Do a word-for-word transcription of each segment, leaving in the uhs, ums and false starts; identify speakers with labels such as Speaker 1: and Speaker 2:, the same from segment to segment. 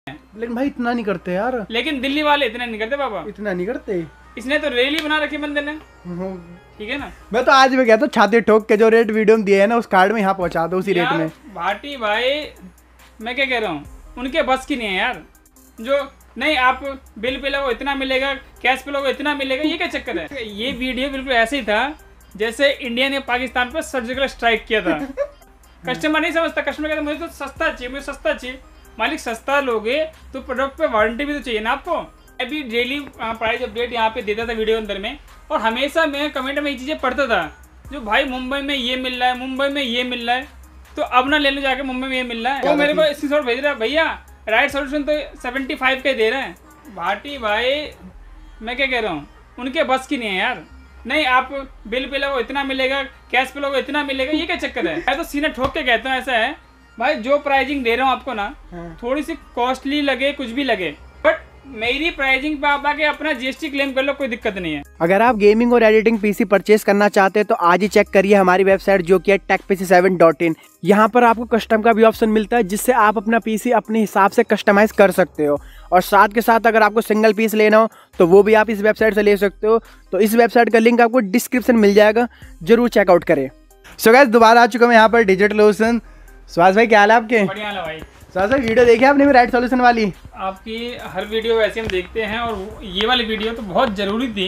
Speaker 1: लेकिन भाई इतना नहीं करते यार।
Speaker 2: लेकिन दिल्ली वाले इतना नहीं करते बाबा,
Speaker 1: इतना नहीं करते।
Speaker 2: इसने तो रैली बना रखी बंदे ने, ठीक है ना।
Speaker 1: मैं तो आज भी कहता हूँ छाती ठोक के जो रेट वीडियो में दिए है ना उस कार्ड में यहाँ पहुँचा दो उसी रेट में।
Speaker 2: भाटी भाई मैं क्या कह रहा हूँ, उनके बस की नहीं है यार। जो नहीं आप बिल पे लगो इतना मिलेगा, कैश पे लगो इतना मिलेगा, ये क्या चक्कर है। ये वीडियो बिल्कुल ऐसे ही था जैसे इंडिया ने पाकिस्तान पर सर्जिकल स्ट्राइक किया था। कस्टमर नहीं समझता, कस्टमर कहता मुझे तो सस्ता चाहिए, मुझे सस्ता चाहिए। मालिक सस्ता लोगे तो प्रोडक्ट पे वारंटी भी तो चाहिए ना आपको। अभी डेली प्राइस अपडेट यहाँ पे देता था वीडियो अंदर में, और हमेशा मैं कमेंट में ये चीज़ें पढ़ता था जो भाई मुंबई में ये मिल रहा है, मुंबई में ये मिल रहा है, तो अब ना ले लो जाके मुंबई में ये मिल रहा है। वो मेरे को स्क्रीनशॉट भेज रहा है, भैया राइट सोल्यूशन तो सेवेंटी फाइव के दे रहे हैं। भाटी भाई मैं क्या कह रहा हूँ, उनके बस की नहीं है यार। नहीं आप बिल पे लगो इतना मिलेगा, कैश पे लगो इतना मिलेगा, ये क्या चक्कर है। मैं तो सीना ठोक के कहता हूँ ऐसा है भाई, जो प्राइसिंग दे रहा हूँ आपको ना थोड़ी सी कॉस्टली लगे कुछ भी लगे, बट मेरी प्राइसिंग पे आप आके अपना जीएसटी क्लेम कर लो, कोई दिक्कत नहीं है।
Speaker 1: अगर आप गेमिंग और एडिटिंग पीसी परचेस करना चाहते हैं तो आज ही चेक करिए हमारी वेबसाइट जो कि है tech P C seven dot in. यहाँ पर आपको कस्टम का भी ऑप्शन मिलता है जिससे आप अपना पीसी अपने हिसाब से कस्टमाइज कर सकते हो, और साथ के साथ अगर आपको सिंगल पीस लेना हो तो वो भी आप इस वेबसाइट से ले सकते हो। तो इस वेबसाइट का लिंक आपको डिस्क्रिप्शन मिल जाएगा, जरूर चेकआउट करें। सो गाइस दोबारा आ चुका मैं यहाँ पर डिजिटल सोल्यूशन। सुहास भाई क्या हाल है आपके?
Speaker 2: बढ़िया हाल है भाई।
Speaker 1: सुहास भाई वीडियो देखी आपने भी राइट सोल्यूशन वाली?
Speaker 2: आपकी हर वीडियो वैसे हम देखते हैं, और ये वाली वीडियो तो बहुत ज़रूरी थी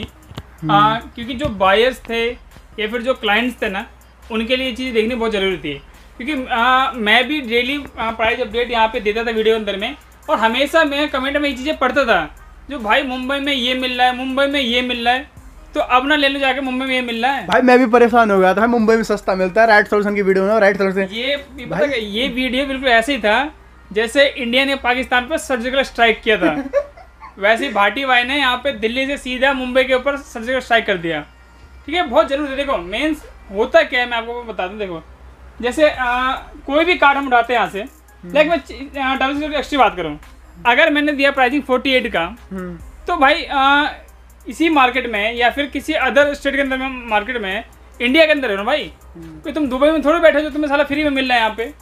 Speaker 2: आ, क्योंकि जो बायर्स थे या फिर जो क्लाइंट्स थे ना, उनके लिए ये चीज़ देखनी बहुत ज़रूरी थी। क्योंकि आ, मैं भी डेली प्राइस अपडेट यहाँ पे देता था वीडियो अंदर में, और हमेशा मैं कमेंट में ये चीज़ें पढ़ता था जो भाई मुंबई में ये मिल रहा है, मुंबई में ये मिल रहा है, तो अब ना ले लो जाके मुंबई में ये मिल रहा है।
Speaker 1: भाई मैं भी परेशान हो गया था, मुंबई में सस्ता मिलता है राइट सोल्यूशन की वीडियो में। राइट सोल्यूशन
Speaker 2: ये पता है, ये वीडियो बिल्कुल ऐसे ही था जैसे इंडिया ने पाकिस्तान पर सर्जिकल स्ट्राइक किया था, वैसे ही भाटी भाई ने यहाँ पे दिल्ली से सीधा मुंबई के ऊपर सर्जिकल स्ट्राइक कर दिया। ठीक है, बहुत जरूरी है। देखो मेंस होता क्या है मैं आपको बता दूं। देखो जैसे आ, कोई भी कार्ड हम उठाते हैं यहाँ से, लाइक मैं डबल एक्स्ट्री बात करूँ, अगर मैंने दिया प्राइसिंग फोर्टी एट का, तो भाई आ, इसी मार्केट में या फिर किसी अदर स्टेट के अंदर में मार्केट में, इंडिया के अंदर है ना भाई, कोई तुम दुबई में थोड़े बैठे जो तुम्हें साला फ्री में मिल रहा है यहाँ पे।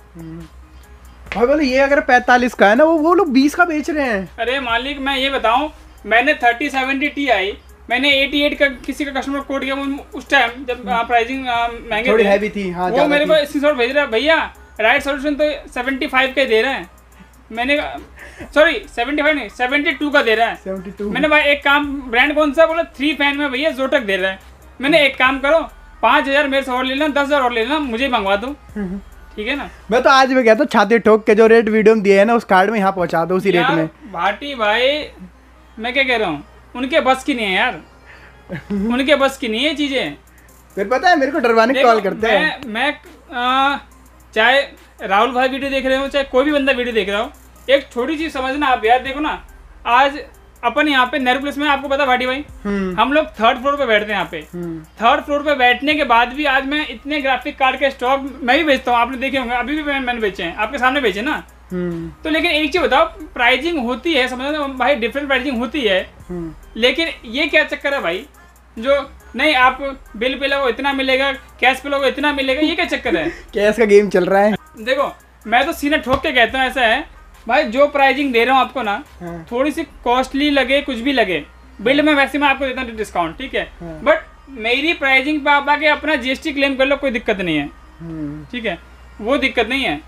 Speaker 1: भाई बोले ये अगर पैंतालीस का है ना, वो वो लोग बीस का बेच रहे हैं।
Speaker 2: अरे मालिक मैं ये बताऊं, मैंने थर्टी सेवेंटी टी आई मैंने अठासी का किसी का कस्टमर कोड किया उस टाइम जब प्राइसिंग महंगे
Speaker 1: थोड़ी हैवी थी। हाँ,
Speaker 2: वो मेरे को स्क्रीनशॉट भेज रहा है, भैया राइट सोल्यूशन तो सेवेंटी फाइव का दे रहे हैं। मैंने सॉरी सेवेंटी फाइव नहीं सेवेंटी टू का दे रहा है। सेवेंटी टू मैंने भाई एक काम, ब्रांड कौन सा बोला, थ्री फैन में भैया जोटक दे रहा है। मैंने एक काम करो, पाँच हज़ार मेरे से और ले लेना, दस हज़ार और ले लेना, मुझे मंगवा दो, ठीक है ना।
Speaker 1: मैं तो आज भी कहता हूँ छाती ठोक के जो रेट वीडियो में दिए है ना उस कार्ड में यहाँ पहुँचा दो उसी रेट में।
Speaker 2: भाटी भाई मैं क्या कह रहा हूँ, उनके बस की नहीं है यार, उनके बस की नहीं है चीज़ें।
Speaker 1: फिर पता है मेरे को डरवाने की कॉल करते हैं।
Speaker 2: मैं, मैं आ, चाहे राहुल भाई वीडियो देख रहे हो, चाहे कोई भी बंदा वीडियो देख रहा हो, एक छोटी चीज समझना आप यार। देखो ना, आज अपन यहाँ पे नेहरू प्लेस में, आपको पता भाटी भाई हम लोग थर्ड फ्लोर पे बैठते हैं। यहाँ पे थर्ड फ्लोर पे बैठने के बाद भी आज मैं इतने ग्राफिक कार्ड के स्टॉक मैं भी बेचता हूँ, आपने देखे होंगे, अभी भी मैंने बेचे हैं, आपके सामने बेचे ना। तो लेकिन एक चीज बताओ, प्राइसिंग होती है, समझो भाई डिफरेंट प्राइसिंग होती है, लेकिन ये क्या चक्कर है भाई, जो नहीं आप बिल पे लगो इतना मिलेगा, कैश पे लगो इतना मिलेगा, ये क्या चक्कर है।
Speaker 1: कैश का गेम चल रहा है।
Speaker 2: देखो मैं तो सीना ठोक के कहता हूँ ऐसा है भाई, जो प्राइसिंग दे रहा हूँ आपको ना थोड़ी सी कॉस्टली लगे कुछ भी लगे, बिल में वैसे मैं आपको देता हूँ डिस्काउंट, ठीक है, बट मेरी प्राइसिंग पे आप आके अपना जीएसटी क्लेम कर लो, कोई दिक्कत नहीं है, ठीक है, वो दिक्कत नहीं है।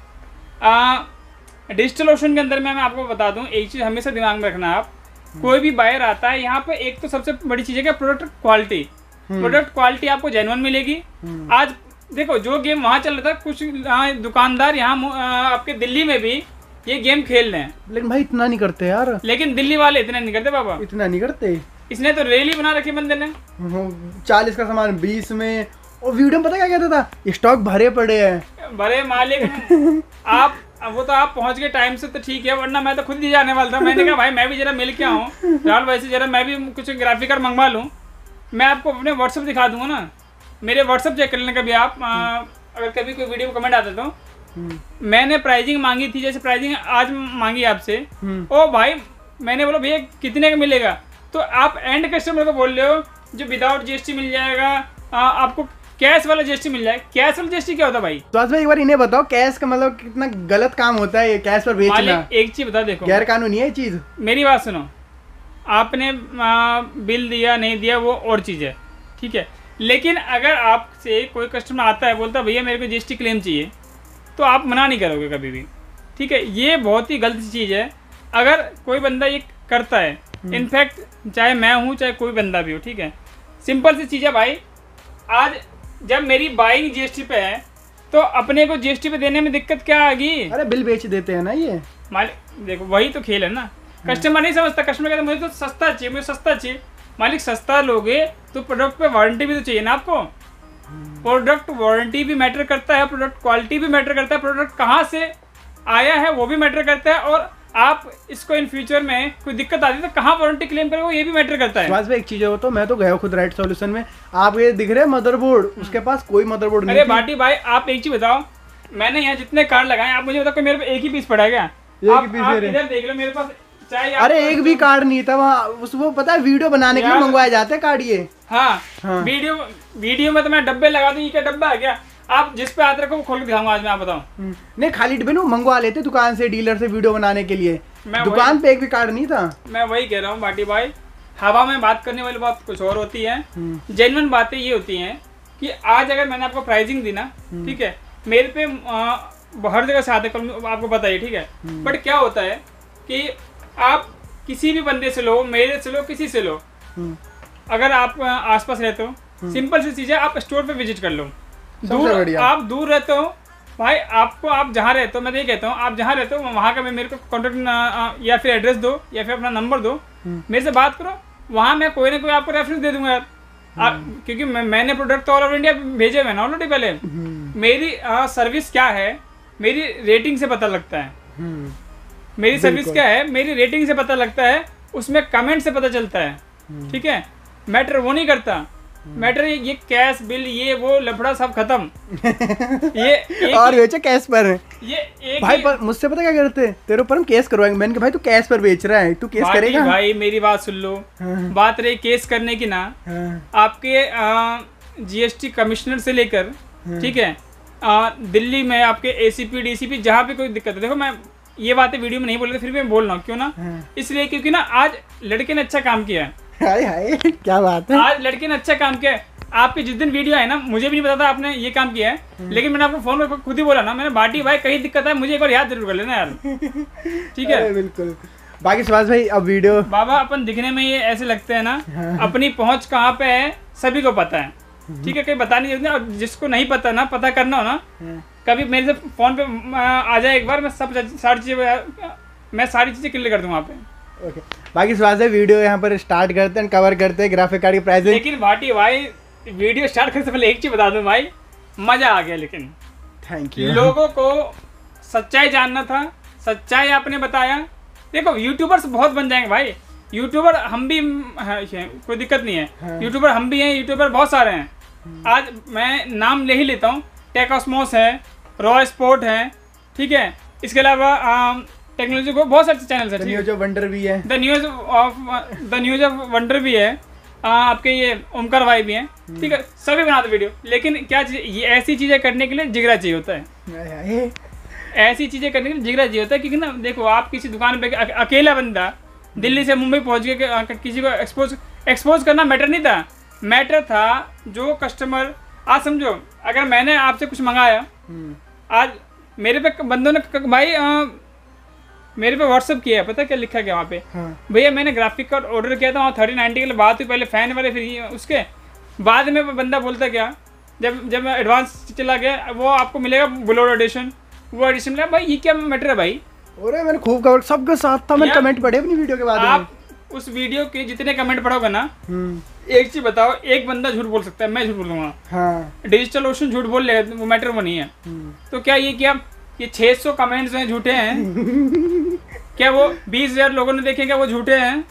Speaker 2: डिजिटल ओशन के अंदर में मैं आपको बता दूं, एक चीज़ हमेशा दिमाग में रखना, आप कोई भी बायर आता है यहाँ पे, एक तो सबसे बड़ी चीज़ है क्या, प्रोडक्ट क्वालिटी। प्रोडक्ट क्वालिटी आपको जेन्युइन मिलेगी। आज देखो जो गेम वहाँ चल रहा था, कुछ दुकानदार यहाँ आपके दिल्ली में भी ये गेम खेल रहे हैं,
Speaker 1: लेकिन भाई इतना नहीं करते यार।
Speaker 2: लेकिन दिल्ली वाले इतना नहीं करते बाबा,
Speaker 1: इतना नहीं करते।
Speaker 2: इसने तो रैली बना रखी बंदे ने,
Speaker 1: चालीस का सामान बीस में, और वीडियो में पता क्या कहता था, स्टॉक भरे पड़े हैं।
Speaker 2: भरे मालिक आप, वो तो आप पहुंच गए टाइम से तो ठीक है, वरना मैं तो खुद ही जाने वाला था। मैंने कहा भाई मैं भी जरा मिल के आऊँ राहुल भाई से, जरा मैं भी कुछ ग्राफिक कार्ड मंगवा लूँ। मैं आपको अपने व्हाट्सअप दिखा दूंगा ना, मेरे व्हाट्सअप चेक कर लेना कभी आप, आ, अगर कभी कोई वीडियो कमेंट आता तो मैंने प्राइसिंग मांगी थी, जैसे प्राइसिंग आज मांगी आपसे, ओ भाई मैंने बोला भैया कितने का मिलेगा, तो आप एंड कस्टमर को बोल रहे हो जो विदाउट जीएसटी मिल जाएगा, आ, आपको कैश वाला जीएसटी मिल जाए। कैश वाला जीएसटी क्या होता है भाई?
Speaker 1: सुहास भाई एक बार इन्हें बताओ, कैश का मतलब कितना गलत काम होता है ये कैश पर बेचना।
Speaker 2: एक चीज बता, देखो
Speaker 1: गैर कानूनी है ये चीज।
Speaker 2: मेरी बात सुनो, आपने आ, बिल दिया नहीं दिया वो और चीज़ है, ठीक है, लेकिन अगर आपसे कोई कस्टमर आता है बोलता है भैया मेरे को जीएसटी क्लेम चाहिए, तो आप मना नहीं करोगे कभी भी, ठीक है। ये बहुत ही गलत चीज़ है अगर कोई बंदा ये करता है। इनफैक्ट चाहे मैं हूँ चाहे कोई बंदा भी हो, ठीक है, सिंपल सी चीज़ है भाई। आज जब मेरी बाइंग जीएसटी पे है तो अपने को जीएसटी पे देने में दिक्कत क्या आ गई?
Speaker 1: अरे बिल बेच देते हैं ना ये
Speaker 2: मालिक। देखो वही तो खेल है ना, कस्टमर नहीं समझता। कस्टमर कहता मुझे तो सस्ता चाहिए, मुझे सस्ता चाहिए। मालिक सस्ता लोगे तो प्रोडक्ट पे वारंटी भी तो चाहिए ना आपको। प्रोडक्ट वारंटी भी मैटर करता है, प्रोडक्ट क्वालिटी भी मैटर करता है, प्रोडक्ट कहाँ से आया है वो भी मैटर करता है, और आप इसको इन फ्यूचर में कोई दिक्कत आती है तो कहाँ वारंटी क्लेम करोगे ये भी मैटर करता है।
Speaker 1: सुहास भाई एक चीज हो तो मैं तो गया खुद राइट सॉल्यूशन में, आप ये दिख रहे हैं मदरबोर्ड, उसके पास कोई मदरबोर्ड नहीं।
Speaker 2: अरे भाटी भाई आप एक चीज बताओ, मैंने यहाँ जितने कार्ड लगाए आप मुझे बताओ मेरे पे एक ही पीस पड़ा है क्या? आप इधर देख लो मेरे पास, चाहे
Speaker 1: अरे एक भी कार्ड नहीं था वहाँ। उस वो पता है वीडियो बनाने के लिए मंगवाए जाते हैं कार्ड ये।
Speaker 2: हाँ, हाँ। वीडियो वीडियो में तो मैं डब्बे लगा दूं, ये क्या डब्बा है क्या? आप जिस पे आते रखो वो खोल के दिखाऊंगा आज मैं, आप बताऊं।
Speaker 1: नहीं खाली डब्बे ना मंगवा लेते दुकान से, डीलर से वीडियो बनाने के लिए। दुकान पे एक भी कार्ड नहीं था। मैं
Speaker 2: वही कह रहा हूँ भाटी भाई, हवा में बात करने वाली बात कुछ और होती है, जेन्युइन बातें ये होती हैं कि आज अगर मैंने आपको प्राइसिंग दी ना, ठीक है, मेरे पे आ, हर जगह से आते कल आपको पता है, ठीक है, बट क्या होता है कि आप किसी भी बंदे से लो, मेरे से लो, किसी से लो, अगर आप आसपास रहते हो, सिंपल सी चीज़ है, आप स्टोर पे विजिट कर लो। दूर आप दूर रहते हो भाई, आपको आप जहाँ रहते हो, मैं तो ये कहता हूँ आप जहाँ रहते हो वहाँ का मैं मेरे को कॉन्टेक्ट या फिर एड्रेस दो या फिर अपना नंबर दो, मेरे से बात करो, वहाँ मैं कोई ना कोई आपको रेफरेंस दे दूंगा यार। आप, क्योंकि मैं, मैंने प्रोडक्ट तो ऑल ओवर इंडिया भेजे हुए ना ऑलरेडी। पहले मेरी आ, सर्विस क्या है मेरी रेटिंग से पता लगता है। मेरी सर्विस क्या है मेरी रेटिंग से पता लगता है, उसमें कमेंट से पता चलता है, ठीक है। मैटर वो नहीं करता, मैटर ये, ये कैश बिल ये वो लफड़ा सब खत्म। ये
Speaker 1: और बेचा कैश पर
Speaker 2: ये एक
Speaker 1: भाई पर मुझसे पता क्या करते, तेरे ऊपर हम केस करवाएंगे। मैंने कहा भाई तू कैश पर बेच रहा है, तू केस करेगा?
Speaker 2: भाई मेरी बात सुन लो, हाँ। बात रही केस करने की ना, हाँ। आपके जीएसटी कमिश्नर से लेकर, हाँ। ठीक है, आ, दिल्ली में आपके एसीपी डीसीपी जहाँ पे कोई दिक्कत है, देखो मैं ये बातें वीडियो में नहीं बोल रहा, फिर भी मैं बोल रहा हूँ, क्यों ना, हाँ। इसलिए क्योंकि ना आज लड़के ने अच्छा काम किया है।
Speaker 1: हाय हाय क्या बात है,
Speaker 2: आज लड़के ने अच्छा काम किया है। आपके जिस दिन वीडियो है ना, मुझे भी नहीं पता था आपने ये काम किया है, लेकिन मैंने आपको फोन पर खुद ही बोला ना, मैंने भाटी भाई कहीं दिक्कत है मुझे एक बार याद जरूर कर लेना यार, ठीक है।
Speaker 1: बिल्कुल। बाकी सुभाष भाई अब वीडियो
Speaker 2: बाबा अपन दिखने में ये ऐसे लगते हैं ना, हाँ। अपनी पहुंच कहाँ पे है सभी को पता है, ठीक है, कहीं बताने की जरूरत नहीं। और जिसको नहीं पता ना, पता करना हो ना, हाँ। कभी मेरे से फोन पे आ जाए एक बार, मैं सब सारी चीजें मैं सारी चीजें क्लियर कर दूँ वहाँ पे।
Speaker 1: ओके बाकी सुभाष भाई वीडियो यहाँ पर स्टार्ट करते हैं, कवर करते हैं ग्राफिक कार्ड की प्राइसिंग।
Speaker 2: लेकिन भाटी भाई वीडियो स्टार्ट करने से पहले एक चीज बता दूं भाई, मजा आ गया। लेकिन
Speaker 1: थैंक यू।
Speaker 2: लोगों को सच्चाई जानना था, सच्चाई आपने बताया। देखो यूट्यूबर्स बहुत बन जाएंगे भाई, यूट्यूबर हम भी है, कोई दिक्कत नहीं है, हाँ। यूट्यूबर हम भी हैं, यूट्यूबर बहुत सारे हैं। आज मैं नाम ले ही लेता हूँ, टेकॉस्मोस है, रॉ स्पोर्ट है, ठीक है, इसके अलावा टेक्नोलॉजी को बहुत सारे चैनल है,
Speaker 1: न्यूज ऑफ वंडर भी है,
Speaker 2: the news of the news of wonder भी है, आ, आपके ये ओमकार भाई भी हैं, ठीक है, सभी बनाते वीडियो। लेकिन क्या ये ऐसी चीज़ें करने के लिए जिगरा चाहिए होता है, ऐसी चीज़ें करने के लिए जिगरा चाहिए होता है, क्योंकि ना देखो आप किसी दुकान पे अकेला बंदा दिल्ली से मुंबई पहुंच के किसी को एक्सपोज एक्सपोज करना मैटर नहीं था, मैटर था जो कस्टमर। आज समझो अगर मैंने आपसे कुछ मंगाया, आज मेरे पे बंदों ने भाई आ, मेरे पे व्हाट्सअप किया है, पता क्या लिखा गया वहाँ पे, हाँ। भैया मैंने ग्राफिक कार्ड ऑर्डर किया था, वहाँ थर्टी नाइन्टी के लिए बात हुई, पहले फैन वाले, फिर उसके बाद में बंदा बोलता क्या, जब जब एडवांस चला गया वो आपको मिलेगा बुलोड एडिशन, वो एडिशन मिला। भाई ये क्या मैटर है भाई?
Speaker 1: अरे मैंने खूब कवर सबके साथ था, मैंने कमेंट पढ़े अपनी वीडियो के बाद।
Speaker 2: आप उस वीडियो के जितने कमेंट पढ़ोगे ना, एक चीज बताओ, एक बंदा झूठ बोल सकता है, मैं झूठ बोल दूंगा, हाँ। डिजिटल ओशन झूठ बोल लेगा, वो मैटर वो नहीं है। तो क्या ये क्या ये छह सौ कमेंट्स हैं झूठे हैं? क्या वो बीस हजार लोगों ने देखे, क्या वो झूठे हैं?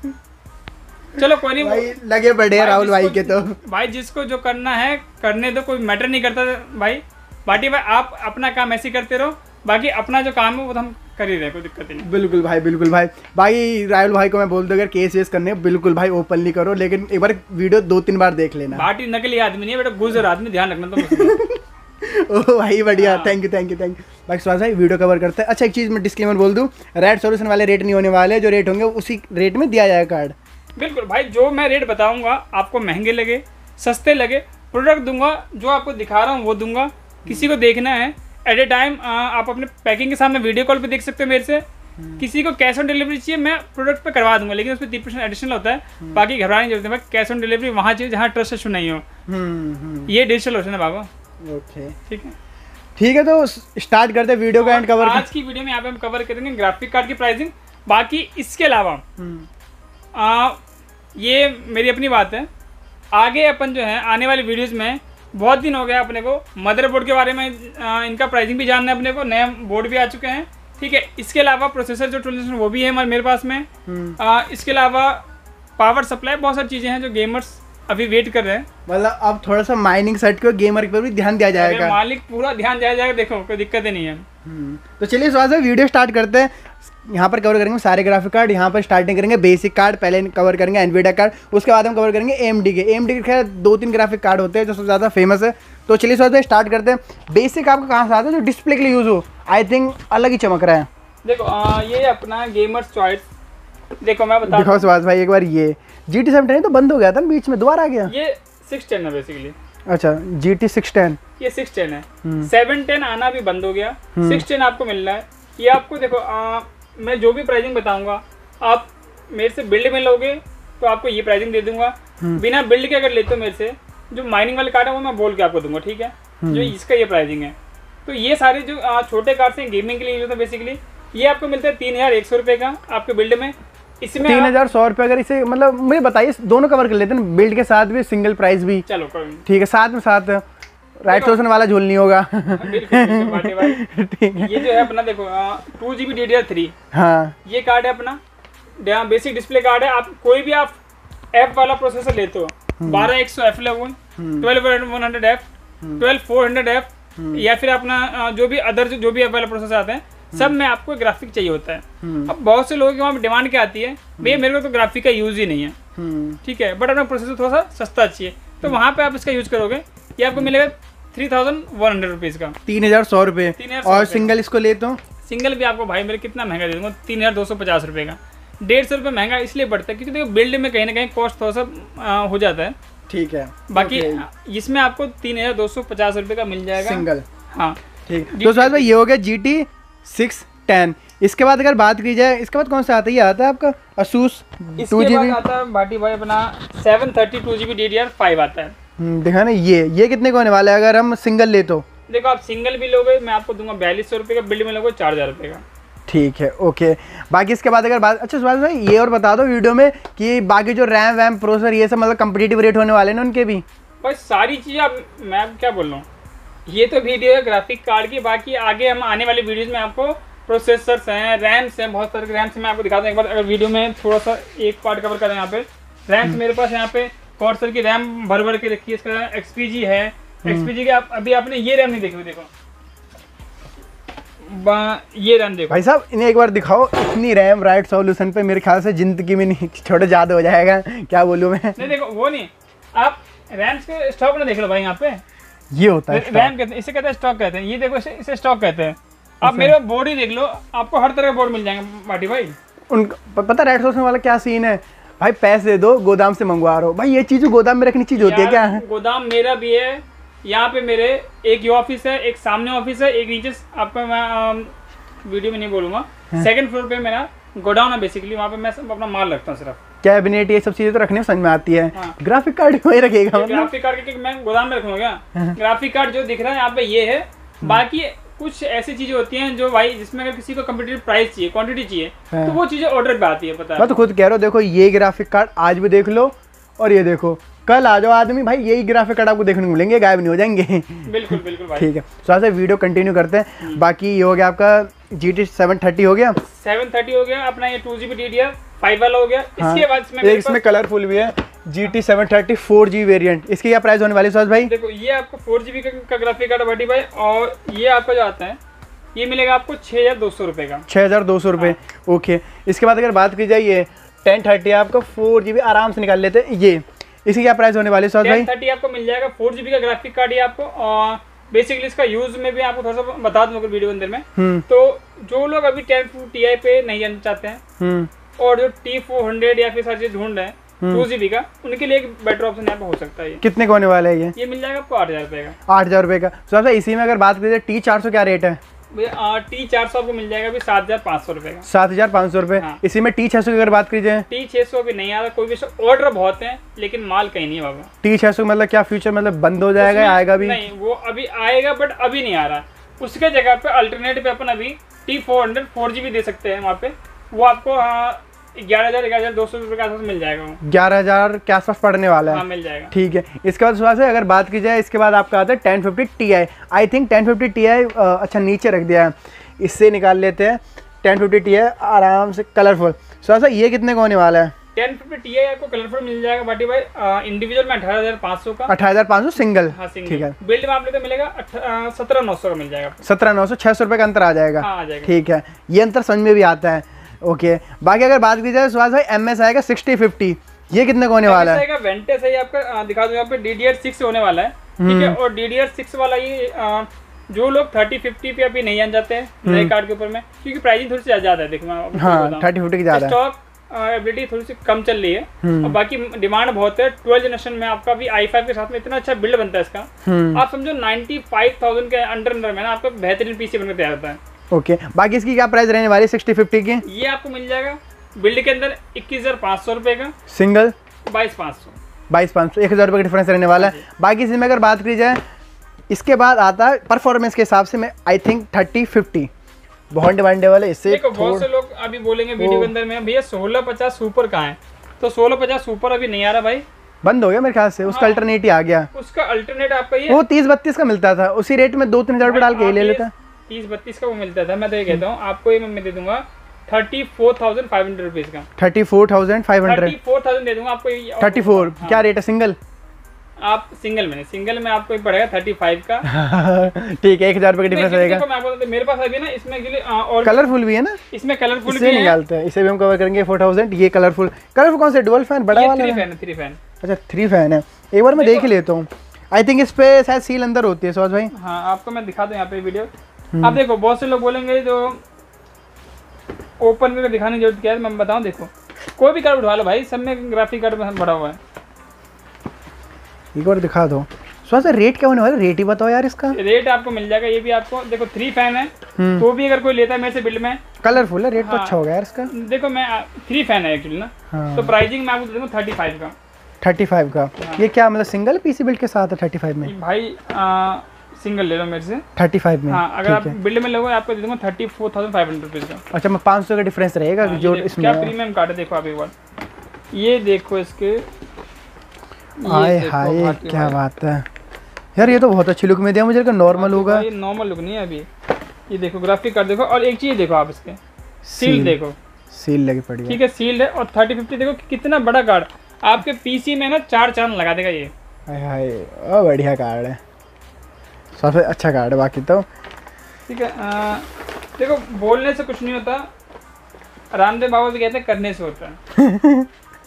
Speaker 2: चलो कोई नहीं, भाई
Speaker 1: लगे बड़े हैं राहुल भाई के, तो
Speaker 2: भाई जिसको जो करना है करने दो, कोई मैटर नहीं करता भाई। बाटी भाई आप अपना काम ऐसे करते रहो, बाकी अपना जो काम है वो हम कर ही रहे, कोई दिक्कत नहीं।
Speaker 1: बिल्कुल भाई, बिल्कुल भाई। भाई राहुल भाई को मैं बोल दूँ अगर केस वेस करने बिल्कुल भाई ओपनली करो, लेकिन एक बार वीडियो दो तीन बार देख लेना।
Speaker 2: बाटी नकली आदमी नहीं है बेटा, गुजर आदमी, ध्यान रखना तो।
Speaker 1: ओ भाई बढ़िया, thank you thank you thank you. बाकी सुभाष भाई वीडियो कवर करते हैं। अच्छा एक चीज़ मैं डिस्क्लेमर बोल दूँ, रेड सॉल्यूशन वाले रेट नहीं होने वाले, जो रेट होंगे उसी रेट में दिया जाएगा कार्ड।
Speaker 2: बिल्कुल भाई, जो मैं रेट बताऊंगा आपको महंगे लगे सस्ते लगे, प्रोडक्ट दूंगा जो आपको दिखा रहा हूँ वो दूंगा। किसी को देखना है एट ए टाइम आप अपने पैकिंग के सामने वीडियो कॉल पे देख सकते हो मेरे से। किसी को कैश ऑन डिलीवरी चाहिए मैं प्रोडक्ट पे करवा दूंगा, लेकिन उसमें तीस परसेंट एडिशनल होता है। बाकी घबराने की जरूरत नहीं, कैश ऑन डिलीवरी वहाँ चाहिए जहाँ ट्रस्ट इशू नहीं हो। ये डिजिटल ऑप्शन है बाबा।
Speaker 1: ओके ठीक
Speaker 2: है
Speaker 1: ठीक है, तो स्टार्ट करते हैं वीडियो का एंड कवर।
Speaker 2: आज की वीडियो में यहाँ पे हम कवर करेंगे ग्राफिक कार्ड की प्राइसिंग। बाकी इसके अलावा आ, ये मेरी अपनी बात है, आगे अपन जो है आने वाली वीडियोस में, बहुत दिन हो गया अपने को मदरबोर्ड के बारे में आ, इनका प्राइसिंग भी जानना है अपने को, नए बोर्ड भी आ चुके हैं। ठीक है, इसके अलावा प्रोसेसर जो ट्रांजिशन वो भी है हमारे मेरे पास में। आ, इसके अलावा पावर सप्लाई, बहुत सारी चीज़ें हैं जो गेमर्स अभी वेट कर रहे हैं।
Speaker 1: मतलब अब थोड़ा सा माइनिंग साइड को गेमर पर भी ध्यान दिया जाएगा।
Speaker 2: मालिक पूरा ध्यान दिया जाएगा, देखो कोई दिक्कत ही नहीं है।
Speaker 1: तो चलिए सुभाष भाई वीडियो स्टार्ट करते हैं। यहाँ पर कवर करेंगे सारे ग्राफिक कार्ड। यहाँ पर स्टार्टिंग करेंगे बेसिक कार्ड, पहले कवर करेंगे एनवीडिया कार्ड, उसके बाद हम कवर करेंगे एएमडी के। एएमडी के खैर दो तीन ग्राफिक कार्ड होते हैं जो सबसे ज़्यादा फेमस है। तो चलिए सुभाष भाई स्टार्ट करते हैं। बेसिक आपको कहाँ से आता है जो डिस्प्ले के लिए यूज़ हो? आई थिंक अलग ही चमक रहा है।
Speaker 2: देखो आ, ये अपना गेमर्स चॉइस, देखो मैं बता
Speaker 1: दिखाओ सुभाष भाई एक बार। ये जी टी सेवन टेन तो बंद हो गया था ना बीच में, दोबारा आ गया।
Speaker 2: ये सिक्स टेन है बेसिकली।
Speaker 1: अच्छा जी टी सिक्स टेन,
Speaker 2: ये सिक्स टेन है। सेवन टेन आना भी बंद हो गया, सिक्स टेन आपको मिल रहा है। ये आपको देखो आ, मैं जो भी प्राइसिंग बताऊंगा आप मेरे से बिल्ड में लोगे तो आपको ये प्राइसिंग दे दूंगा। बिना बिल्ड के अगर लेते हो मेरे से, जो माइनिंग वाले कार्ड है वो मैं बोल के आपको दूंगा। ठीक है, जो इसका ये प्राइसिंग है। तो ये सारे जो आ, छोटे कार्ड्स हैं गेमिंग के लिए यूज होता है बेसिकली, ये आपको मिलता है तीन हजार एक सौ रुपये का आपके बिल्ड में। इसमें
Speaker 1: तीन हजार सौ रुपये अगर इसे मतलब मुझे बताइए, दोनों कवर कर लेते हैं, बिल्ड के साथ भी सिंगल प्राइस भी।
Speaker 2: चलो
Speaker 1: ठीक है, साथ में साथ राइट सोल्यूशन वाला झोल नहीं होगा।
Speaker 2: ठीक है, ये जो है अपना देखो two G B D D R three, हाँ ये कार्ड है अपना, बेसिक डिस्प्ले कार्ड है। आप कोई भी आप एफ वाला प्रोसेसर लेते हो, बारह एक सौ F eleven, twelve one hundred F, twelve four hundred F, या फिर अपना जो भी अदर जो भी एफ वाला प्रोसेसर आते हैं, सब में आपको ग्राफिक चाहिए होता है। अब बहुत से लोगों की वहाँ डिमांड क्या आती है, भैया मेरे को तो ग्राफिक का यूज ही नहीं है। ठीक है, बट अपना प्रोसेसर थोड़ा सा सस्ता चाहिए, तो वहाँ पे आप इसका यूज करोगे। ये आपको मिलेगा three thousand one hundred rupees का, तीन हजार सौ रुपये।
Speaker 1: और सिंगल इसको ले तो
Speaker 2: सिंगल भी आपको भाई मेरे कितना महंगा दे दूंगा, तीन हजार दो सौ पचास रुपये का। डेढ़ सौ रुपये महंगा इसलिए पड़ता है क्योंकि देखो बिल्ड में कहीं ना कहीं कॉस्ट थोड़ा सा हो जाता है।
Speaker 1: ठीक है,
Speaker 2: बाकी इसमें आपको तीन हजार दो सौ पचास रुपये का मिल जाएगा
Speaker 1: सिंगल।
Speaker 2: हाँ
Speaker 1: ठीक, तो सुभाष भाई ये हो गया जी टी सिक्स टेन। इसके बाद अगर बात की जाए, इसके बाद कौन सा आता है? ये आता है आपका असूस
Speaker 2: टू जी बी आता है भाटी भाई अपना seven thirty two G B D D R five आता है।
Speaker 1: देखा ना, ये ये कितने को होने वाला है अगर हम सिंगल ले तो?
Speaker 2: देखो आप सिंगल भी लोगे मैं आपको दूंगा बयालीस सौ रुपये का, बिल्ड में लोगे चार हजार रुपये का।
Speaker 1: ठीक है, ओके। बाकी इसके बाद अगर बात, अच्छा सुभाष भाई ये और बता दो वीडियो में कि बाकी जो रैम वैम प्रोसेसर ये सब मतलब कम्पिटिटिव रेट होने वाले हैं उनके भी?
Speaker 2: भाई सारी चीज़ें आप, मैं क्या बोल रहा हूँ, ये तो वीडियो है ग्राफिक कार्ड की। बाकी आगे हम आने वाली वीडियोज़ में आपको प्रोसेसर्स हैं, रैम्स हैं, बहुत सारे रैम्स मैं आपको दिखाता हूँ। एक बार अगर वीडियो में थोड़ा सा एक पार्ट कवर करें, यहाँ पे रैम्स मेरे पास यहाँ पे कॉर्सर की रैम भर भर के रखी है। इसका एक्सपीजी है, एक्सपीजी के आप अभी आपने ये रैम नहीं देखी, देखो ये रैम देखो
Speaker 1: भाई साहब, इन्हें एक बार दिखाओ। इतनी रैम राइट सॉल्यूशन पे मेरे ख्याल से जिंदगी में नहीं, छोटे ज़्यादा हो जाएगा, क्या बोलूँ मैं।
Speaker 2: नहीं देखो वो नहीं, आप रैम्स के स्टॉक ना देख लो भाई, यहाँ पे
Speaker 1: ये होता है
Speaker 2: रैम कहते हैं, इसे कहते हैं स्टॉक कहते हैं। ये देखो इसे इसे स्टॉक कहते हैं। आप मेरे बोर्ड ही देख लो, आपको हर तरह का बोर्ड मिल जाएंगे भाटी भाई।
Speaker 1: उनका पता राइट सोल्यूशन वाला क्या सीन है भाई, पैसे दे दो गोदाम से मंगवा रहे हो भाई। ये चीज़ गोदाम में रखनी चीज़ होती है क्या?
Speaker 2: गोदाम मेरा भी है, यहाँ पे मेरे एक ये ऑफिस है, एक सामने ऑफिस है, एक नीचे आपका मैं वीडियो में नहीं बोलूँगा, सेकंड फ्लोर पे मेरा गोडाउन है बेसिकली। वहाँ पे मैं अपना माल रखता हूँ सिर्फ।
Speaker 1: कैबिनेट ये सब चीजें तो रखने में समझ में आती है। हाँ। ग्राफिक कार्ड वही रखेगा मतलब?
Speaker 2: ग्राफिक कार्ड के मैं गोदाम में रखूंगा क्या? ग्राफिक कार्ड जो दिख रहा है यहाँ पे ये है। बाकी कुछ ऐसी चीजें होती हैं जो भाई जिसमें अगर किसी को कम्पिटिटिव प्राइस चाहिए, क्वांटिटी चाहिए, तो वो चीजें ऑर्डर पे आती है। पता है,
Speaker 1: मैं तो खुद कह रहा हूँ, देखो ये ग्राफिक कार्ड आज भी देख लो और ये देखो कल आ जाओ आदमी, भाई यही ग्राफिक कार्ड आपको देखने को मिलेंगे, गायब नहीं हो जाएंगे।
Speaker 2: बिल्कुल बिल्कुल भाई।
Speaker 1: ठीक है, तो आज वीडियो कंटिन्यू करते हैं। बाकी ये हो गया आपका जी टी सेवन थर्टी हो गया,
Speaker 2: सेवन थर्टी हो गया अपना, ये two G B D D R five वाला हो गया।
Speaker 1: हाँ,
Speaker 2: इसके बाद इसमें
Speaker 1: एक इसमें कलरफुल भी है G T seven thirty four G variant. इसकी क्या प्राइस होने वाली है सुभाष भाई?
Speaker 2: देखो ये आपको फोर जी बी का ग्राफिक कार्ड भाटी भाई, और ये आपका जो आता है ये मिलेगा आपको छः हज़ार दो सौ रुपये का।
Speaker 1: छः हज़ार दो सौ रुपये, ओके। इसके बाद अगर बात की जाए ये टेन थर्टी आपका फोर जी बी आराम से निकाल लेते हैं, ये इसकी क्या प्राइस होने वाली है भाई?
Speaker 2: टेन थर्टी आपको मिल जाएगा फोर जी बी का ग्राफिक कार्ड, ये आपको और बेसिकली इसका यूज में भी आपको थोड़ा सा बता दूँ वीडियो के अंदर में। तो जो लोग अभी टेन टी आई पे नहीं जाना चाहते हैं और जो टी फोर हंड्रेड या फिर सारी चीज ढूंढ रहे हैं टू जी बी का, उनके लिए एक बेटर ऑप्शन यहाँ पे हो सकता है। ये
Speaker 1: कितने का होने वाला है? ये ये
Speaker 2: मिल जाएगा आपको आठ हजार रुपए का।
Speaker 1: आठ हजार रुपए का। तो इसी में अगर बात करें टी चार सौ क्या रेट है?
Speaker 2: टी चार सौ आपको मिल जाएगा अभी सात हजार पाँच सौ रुपए का।
Speaker 1: सात हजार पाँच सौ रुपए। हाँ। इसी में टी छह सौ की अगर बात की जाए?
Speaker 2: टी छह सौ भी नहीं आ रहा, कोई भी ऑर्डर बहुत है लेकिन माल कहीं नहीं है बाबा।
Speaker 1: टी छह सौ मतलब क्या फ्यूचर मतलब बंद हो जाएगा, आएगा भी?
Speaker 2: नहीं, वो अभी आएगा बट अभी नहीं आ रहा। उसके जगह पे अल्टरनेट पे अपन अभी T four hundred four G B दे सकते हैं वहाँ पे। वो आपको ग्यारह हजार ग्यारह हजार दो सौ रुपये के आसपास मिल जाएगा। ग्यारह
Speaker 1: हजार के आसपास पड़ने वाला है।
Speaker 2: हाँ, मिल जाएगा।
Speaker 1: ठीक है। इसके बाद सुबह से अगर बात की जाए, इसके बाद आपका आता है ten fifty T I. I think ten fifty T I अच्छा नीचे रख दिया है, इससे निकाल लेते हैं। टेन फिफ्टी टी आई आराम से कलरफुल। सुबह से ये कितने का होने वाला है?
Speaker 2: टेन फिफ्टी टी आई आपको कलरफुल मिल जाएगा बाटी भाई, इंडिविजुअल में अठारह हजार पाँच सौ का।
Speaker 1: अठारह हजार पाँच सौ सिंगल।
Speaker 2: हाँ, सिंगल। ठीक है। बिल्ड में आप लेते मिलेगा सत्रह नौ सौ का मिल जाएगा।
Speaker 1: सत्रह नौ सौ छह सौ रुपये का अंतर आ जाएगा।
Speaker 2: हाँ, आ जाएगा।
Speaker 1: ठीक है, ये अंतर समझ में भी आता है। ओके। बाकी अगर बात की जाए सुहास भाई, एम एस आएगा सिक्सटी फिफ्टी, ये कितने का होने वाला है?
Speaker 2: आएगा वेंटेस है आपका, दिखा दूं यहाँ पे डी डी आर सिक्स होने वाला है। ठीक है। और डी डी आर सिक्स वाला ये जो लोग थर्टी फिफ्टी पे अभी नहीं आन जाते हैं नए कार्ड के ऊपर में, क्योंकि प्राइसिंग थोड़ी सी ज्यादा है। देखो मैं
Speaker 1: हाँ, थर्टी फिफ्टी की ज्यादा है।
Speaker 2: स्टॉक एबिलिटी थोड़ी सी कम चल रही है और बाकी डिमांड बहुत है। ट्वेल्व जनरेशन में आपका भी आई फाइव के साथ में इतना अच्छा बिल्ड बनता है इसका, आप समझो नाइन्टी फाइव थाउजेंड के अंडर अंडर में ना आपका बेहतरीन पीसी बनकर तैयार होता है।
Speaker 1: ओके। बाकी इसकी क्या प्राइस रहने वाली है सिक्सटी फिफ्टी की?
Speaker 2: ये आपको मिल जाएगा बिल्ड के अंदर इक्कीस हजार पाँच सौ रुपए का,
Speaker 1: सिंगल
Speaker 2: बाईस पाँच सौ
Speaker 1: बाईस पाँच सौ एक हज़ार रुपये का डिफरेंस रहने वाला है। बाकी इसमें अगर बात की जाए, इसके बाद आता है परफॉर्मेंस के हिसाब से मैं आई थिंक थर्टी फिफ्टी बहुत डिमांडेबल है। इससे
Speaker 2: देखो बहुत से लोग अभी बोलेंगे वीडियो के अंदर में भैया सोलह पचास सुपर कहाँ है, तो सोलह पचास सुपर अभी नहीं आ रहा भाई,
Speaker 1: बंद हो गया मेरे ख्याल से। उसका अल्टरनेट ही आ गया।
Speaker 2: उसका अल्टरनेट आपका ये
Speaker 1: वो तीस बत्तीस का मिलता था, उसी रेट में दो तीन हजार रुपये डाल के ले लेता।
Speaker 2: तीस बत्तीस का वो मिलता था। मैं तो ये कहता हूँ आपको ये मैं दे दूंगा thirty four thousand five hundred rupees का।
Speaker 1: Thirty four thousand five hundred
Speaker 2: thirty four thousand दे दूंगा आपको।
Speaker 1: थर्टी फोर क्या रेट है सिंगल?
Speaker 2: आप सिंगल में सिंगल में आपको पड़ेगा थर्टी फाइव का।
Speaker 1: ठीक है, एक हजार रुपये का डिफरेंस रहेगा।
Speaker 2: मैं आपको मेरे पास अभी ना इसमें एक्चुअली और
Speaker 1: कलरफुल भी है ना,
Speaker 2: इसमें कलरफुल
Speaker 1: भी निकालते हैं। इसे भी हम कवर करेंगे फोर थाउजेंड। ये कलरफुल कलरफुल कौन से डुअल फैन बड़ा वाला?
Speaker 2: थ्री फैन थ्री फैन
Speaker 1: अच्छा थ्री फैन है। एक बार मैं देख ही लेता हूँ। आई थिंक इस पे शायद सील अंदर होती है सुहास भाई।
Speaker 2: हाँ, आपको मैं दिखा दूँ यहाँ पे वीडियो। आप देखो बहुत से लोग बोलेंगे जो ओपन करके दिखाने की जरूरत क्या है, मैं बताऊँ। देखो कोई भी कार्ड उठा लो भाई, सब में ग्राफिक कार्ड बड़ा हुआ है।
Speaker 1: एक बार दिखा दो सुहास, रेट क्या होने वाला? रेट ही बताओ यार इसका।
Speaker 2: रेट आपको मिल जाएगा, ये भी आपको देखो थ्री फैन है तो भी अगर कोई लेता है मेरे से बिल्ड में,
Speaker 1: कलरफुल है, रेट तो अच्छा हो गया यार इसका।
Speaker 2: देखो मैं थ्री फैन है एक्चुअली ना, तो प्राइसिंग मैं आपको दे दूंगा थर्टी फाइव का।
Speaker 1: थर्टी फाइव का। ये क्या मतलब सिंगल पीसी बिल्ड के साथ है थर्टी फाइव में?
Speaker 2: भाई सिंगल ले लो मेरे से
Speaker 1: थर्टी फाइव में।
Speaker 2: हाँ, अगर आप बिल्ड में लोगे आपको दे दूंगा thirty four thousand five hundred rupees का।
Speaker 1: अच्छा, मैं पाँच सौ का डिफरेंस रहेगा जो इसमें।
Speaker 2: क्या प्रीमियम कार्ड है, देखो आप एक बार ये देखो इसके।
Speaker 1: हाय हाय क्या बात है यार, ये तो बहुत अच्छी लुक में दिया मुझे। नॉर्मल होगा,
Speaker 2: ये नॉर्मल लुक नहीं है अभी। ये देखो ग्राफिक कार्ड देखो, और एक चीज देखो आप इसके सील देखो,
Speaker 1: सील लगी पड़ी है।
Speaker 2: ठीक है, सील्ड है। और थर्टी फिफ्टी देखो कितना बड़ा कार्ड आपके पीसी में ना चार चांद लगा देगा ये।
Speaker 1: हाय हाय, ओ बढ़िया कार्ड है, सबसे अच्छा कार्ड है। बाकी तो
Speaker 2: ठीक है। आ, देखो बोलने से कुछ नहीं होता, रामदेव बाबा भी कहते हैं करने से होता है।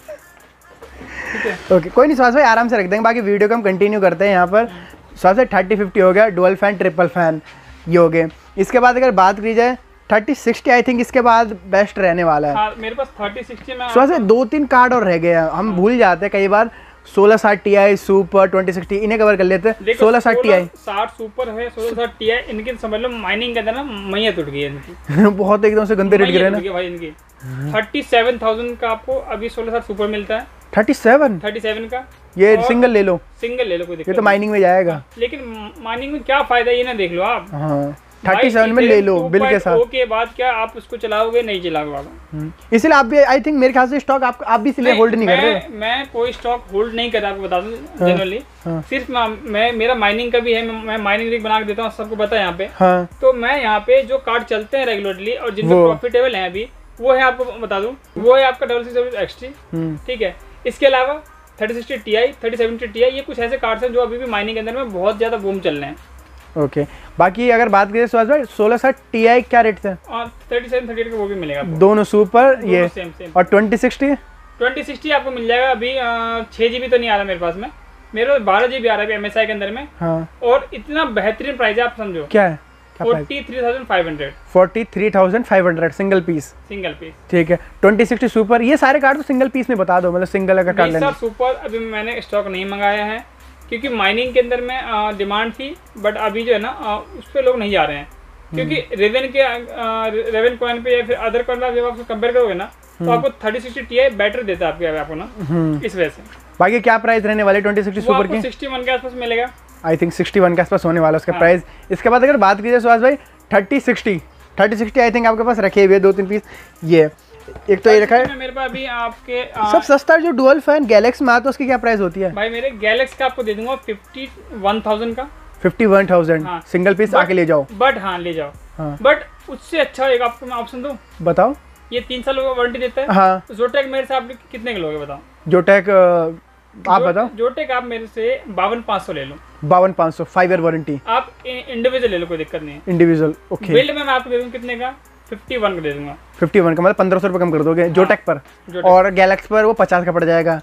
Speaker 2: ठीक है,
Speaker 1: ओके, कोई नहीं सुहास भाई, आराम से रख देंगे। बाकी वीडियो को हम कंटिन्यू करते हैं। यहाँ पर सुहास भाई थर्टी फिफ्टी हो गया, डुअल फैन ट्रिपल फैन ये हो गए। इसके बाद अगर बात की जाए थर्टी सिक्सटी, आई थिंक इसके बाद बेस्ट रहने वाला है।
Speaker 2: हाँ, मेरे पास थर्टी सिक्सटी में
Speaker 1: सुहास भाई दो तीन कार्ड और रह गए हैं, हम भूल जाते हैं कई बार। सोलह साठ T I super, twenty sixty इन्हें कवर कर लेते हैं। सोलह साठ टी आई
Speaker 2: साठ सुपर है, सोलह साठ टी आई, इनकी समझ लो माइनिंग के अंदर ना मैया टूट गई है इनकी।
Speaker 1: बहुत एकदम से गंदे रेट गिरे ना
Speaker 2: भाई इनकी। थर्टी सेवन थाउजेंड का आपको अभी सोलह साठ सुपर मिलता है।
Speaker 1: थर्टी सेवन
Speaker 2: थर्टी सेवन का
Speaker 1: ये सिंगल ले लो,
Speaker 2: सिंगल ले लो, कोई दिक्कत
Speaker 1: ये तो माइनिंग में जाएगा।
Speaker 2: लेकिन माइनिंग में क्या फायदा, ये ना देख लो आप।
Speaker 1: हाँ, थर्टी सेवन में ले लो बिल के साथ।
Speaker 2: के बाद क्या आप उसको चलाओगे, नहीं चलाओगे।
Speaker 1: इसलिए आप भी आई थिंक मेरे ख्याल से स्टॉक आप आप भी इसलिए होल्ड नहीं कर रहे।
Speaker 2: मैं कोई स्टॉक होल्ड नहीं कर रहा, आपको बता दूं जनरली। सिर्फ मैं मेरा माइनिंग का भी है, मैं माइनिंग रिग बना के देता हूँ, सबको पता है यहाँ पे। तो मैं यहाँ पे जो कार्ड चलते हैं रेगुलरली और जिनके प्रॉफिटेबल है अभी, वो है आपको बता दूं, वो है आपका डबल सिक्स एक्सटी। ठीक है, इसके अलावा thirty sixty T I, thirty seventy T I, ये कुछ ऐसे कार्ड्स हैं जो अभी भी माइनिंग के अंदर में बहुत ज्यादा बूम चल रहे हैं।
Speaker 1: ओके बाकी अगर बात करें सुभाष भाई सोलह सौ टी आई क्या रेट है?
Speaker 2: थर्टी सेवन थर्टी एट का वो भी मिलेगा आपको।
Speaker 1: दोनों सुपर ये
Speaker 2: सेम सेम।
Speaker 1: और ट्वेंटी सिक्सटी
Speaker 2: ट्वेंटी सिक्सटी आपको मिल जाएगा। अभी छः जी बी तो नहीं आ रहा मेरे पास में, मेरे पास बारह जी बी आ रहा है एम एस आई के अंदर में।
Speaker 1: हाँ।
Speaker 2: और इतना बेहतरीन प्राइस है, आप समझो
Speaker 1: क्या है?
Speaker 2: Forty three thousand five hundred
Speaker 1: forty three thousand five hundred single piece.
Speaker 2: Single piece
Speaker 1: ठीक है। ट्वेंटी सिक्सटी सुपर ये सारे कार्ड तो सिंगल पीस में बता दो, मतलब सिंगल अगर कार्ड लेना।
Speaker 2: सुपर अभी मैंने स्टॉक नहीं मंगाया है क्योंकि माइनिंग के अंदर में डिमांड थी, बट अभी जो है ना आ, उस पर लोग नहीं जा रहे हैं क्योंकि रेवन के रेवन कॉइन पे या फिर अदर कॉइन पे जब आप कंपेयर करोगे ना तो आपको thirty sixty T I better देता है आपके आपको ना, इस वजह से।
Speaker 1: बाकी क्या प्राइस रहने वाले ट्वेंटी सिक्सटी सुपर की?
Speaker 2: सिक्सटी वन के आसपास मिलेगा,
Speaker 1: आई थिंक सिक्सटी वन के आसपास होने वाला उसका प्राइस। इसके बाद अगर बात कीजिए सुभाष भाई thirty sixty thirty sixty I think आपके पास रखे हुए दो तीन पीस। ये एक तो ये रखा है
Speaker 2: मेरे पास अभी आपके आ,
Speaker 1: सब सस्ता जो डुअल फैन गैलेक्सी में आता है उसकी क्या प्राइस होती है
Speaker 2: भाई? मेरे गैलेक्सी का आपको दे दूंगा फिफ्टी वन थाउजेंड का।
Speaker 1: फिफ्टी वन थाउजेंड
Speaker 2: हाँ।
Speaker 1: सिंगल पीस आके ले जाओ।
Speaker 2: बट हाँ ले जाओ। हाँ। बट उससे अच्छा एक आपको मैं ऑप्शन दूं?
Speaker 1: बताओ।
Speaker 2: ये तीन साल का वारंटी देता है।
Speaker 1: हाँ।
Speaker 2: जोटेक मेरे से आप कितने के लोगे बताओ?
Speaker 1: जोटेक आप बताओ।
Speaker 2: जोटेक आप मेरे से बावन पाँच सौ ले लो।
Speaker 1: बावन पाँच सौ फाइव ईयर वारंटी।
Speaker 2: आप इंडिविजुअल ले लो, कोई दिक्कत नहीं है।
Speaker 1: Individual okay.
Speaker 2: बिल्ड में मैं आपको दे दूँ कितने का? फिफ्टी वन का दे दूंगा।
Speaker 1: फिफ्टी वन का मतलब पंद्रह सौ रुपये कम कर दोगे। हाँ। जोटेक पर जोटेक। और गैलेक्सी पर वो पचास का पड़ जाएगा।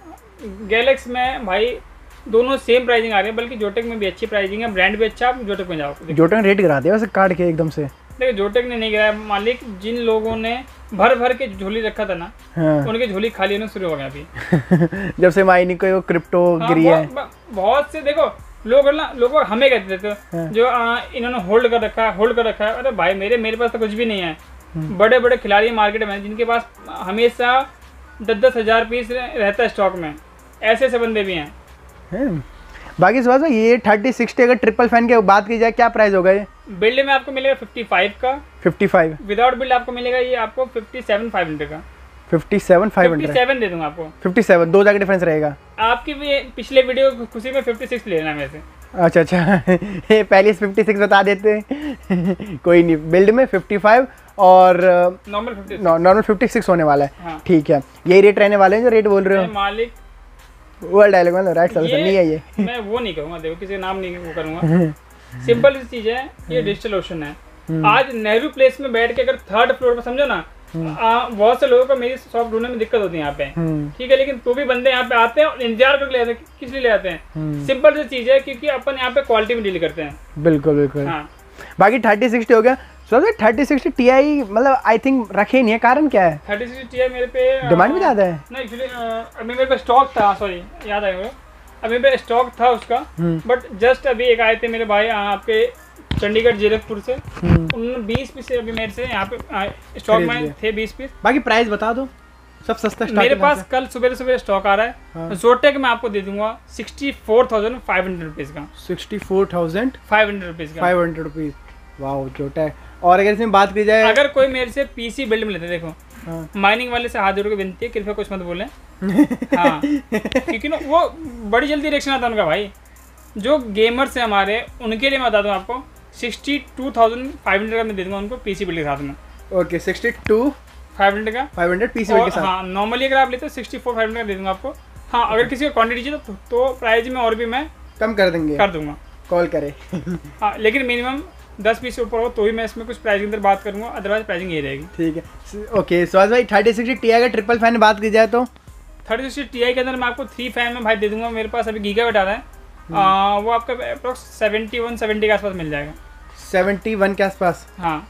Speaker 2: गैलेक्सी में भाई दोनों सेम प्राइसिंग आ रही है, बल्कि जोटेक में भी अच्छी प्राइसिंग है, ब्रांड भी अच्छा। आप जोटेक में जाओ।
Speaker 1: जोटेक रेट गिरा दिया वैसे कार्ड के एकदम से।
Speaker 2: देखो जोटेक ने नहीं गिराया मालिक, जिन लोगों ने भर भर के झोली रखा था ना। हाँ। उनकी झोली खाली होना शुरू हो गया अभी
Speaker 1: जब से माइनिंग को क्रिप्टो
Speaker 2: हाँ,
Speaker 1: गिरी है।
Speaker 2: बहुत से देखो लोग ना लोग हमें कहते थे हाँ। जो आ, इन्होंने होल्ड कर रखा है होल्ड कर रखा है। अरे भाई मेरे मेरे पास तो कुछ भी नहीं है। बड़े बड़े खिलाड़ी मार्केट में जिनके पास हमेशा दस दस हजार पीस रहता है स्टॉक में, ऐसे ऐसे बंदे भी हैं।
Speaker 1: है। बाकी सुभाष भाई ये थर्टी सिक्सटी अगर ट्रिपल फैन की बात की जाए क्या प्राइस होगा ये?
Speaker 2: बिल्ड में आपको मिलेगा फिफ्टी फाइव का।
Speaker 1: फिफ्टी फाइव
Speaker 2: विदाउट बिल्ड आपको मिलेगा ये आपको फिफ्टी सेवन फाइव हंड्रेड का।
Speaker 1: Fifty seven five hundred
Speaker 2: fifty seven दे दूंगा आपको।
Speaker 1: फिफ्टी सेवन दो जाके डिफरेंस रहेगा
Speaker 2: आपकी भी। पिछले वीडियो खुशी में फिफ्टी सिक्स लेना मेरे से।
Speaker 1: अच्छा अच्छा ये पहले फिफ्टी सिक्स बता देते कोई नहीं। बिल्ड में फिफ्टी फाइव और
Speaker 2: normal fifty
Speaker 1: normal fifty six होने वाला है।
Speaker 2: हाँ।
Speaker 1: ठीक है यही रेट रहने वाले हैं जो रेट बोल रहे हो?
Speaker 2: मालिक
Speaker 1: वर्ड डायलॉग मतलब राइट सर नहीं है ये
Speaker 2: मैं वो नहीं कहूँगा, देखो किसी का नाम नहीं वो करूँगा। सिंपल सी चीज़ है, ये डिजिटल ओशन है। आज नेहरू प्लेस में बैठ के अगर थर्ड फ्लोर पर समझो ना, बहुत से लोगों को मेरी शॉप ढूंढने में दिक्कत होती है यहाँ पे, ठीक है, लेकिन तो भी बंदे यहाँ पे आते हैं और इंतजार करके ले आते हैं। किस लिए ले आते हैं? सिंपल सी चीज़ है, क्योंकि अपन यहाँ पे क्वालिटी में डील करते हैं।
Speaker 1: बिल्कुल बिल्कुल।
Speaker 2: हाँ।
Speaker 1: बाकी थर्टी सिक्सटी हो गया। So thirty sixty T I मतलब आई थिंक रखे नहीं है, कारण क्या है?
Speaker 2: थर्टी सिक्सटी टी आई मेरे पे
Speaker 1: डिमांड भी ज़्यादा है।
Speaker 2: नहीं एक्चुअली अभी मेरे पे स्टॉक था, सॉरी याद आया मेरे, अभी मेरे स्टॉक था उसका, बट जस्ट अभी एक आए थे मेरे भाई आपके चंडीगढ़ जीरकपुर से, उन्होंने बीस पीस अभी मेरे से यहाँ पे स्टॉक में थे बीस पीस।
Speaker 1: बाकी प्राइस बता दो सब सस्ता।
Speaker 2: मेरे पास कल सुबह सुबह स्टॉक आ रहा है। हाँ। जोटेक में आपको दे दूंगा sixty four thousand five hundred rupees का।
Speaker 1: Sixty four thousand
Speaker 2: five hundred rupees का।
Speaker 1: फाइव हंड्रेड रुपीज़ वाह जोटेक। और अगर इसमें बात की जाए,
Speaker 2: अगर कोई मेरे से पीसी बिल्ड में लेते, देखो हाँ। माइनिंग वाले से हाथ जोड़ के विनती है, कृपया कुछ मत बोले हाँ, क्योंकि ना वो बड़ी जल्दी रिएक्शन आता है उनका भाई। जो गेमर्स हैं हमारे, उनके लिए मैं बता दूँ आपको sixty two thousand five hundred का मैं दे दूँगा उनको पीसी बिल्ड के साथ में।
Speaker 1: Okay sixty two
Speaker 2: five hundred का
Speaker 1: फाइव हंड्रेड पीसी बिल्ड के साथ।
Speaker 2: हाँ नॉर्मली अगर आप लेते हो सिक्सटी फोर फाइव हंड्रेड का दे दूँगा आपको। हाँ अगर किसी को क्वान्टिटी चाहिए तो, तो प्राइस में और भी मैं
Speaker 1: कम कर देंगे,
Speaker 2: कर दूँगा,
Speaker 1: कॉल करे
Speaker 2: हाँ, लेकिन मिनिमम दस पीस से ऊपर हो तो ही मैं इसमें कुछ प्राइस के अंदर बात करूँगा, अदरवाइज प्राइसिंग यही रहेगी। ठीक
Speaker 1: है ओके। सुभाष भाई थर्टी सिक्सटी टी आई का ट्रिपल फैन बात की जाए तो
Speaker 2: थर्टी सिक्सटी टी आई के अंदर मैं आपको थ्री फैन में भाई दे दूंगा। मेरे पास अभी गीगा बैठा है, आ, वो आपका अप्रोक्स सेवेंटी वन सेवेंटी के आसपास मिल जाएगा।
Speaker 1: सेवेंटी वन के आसपास।
Speaker 2: हाँ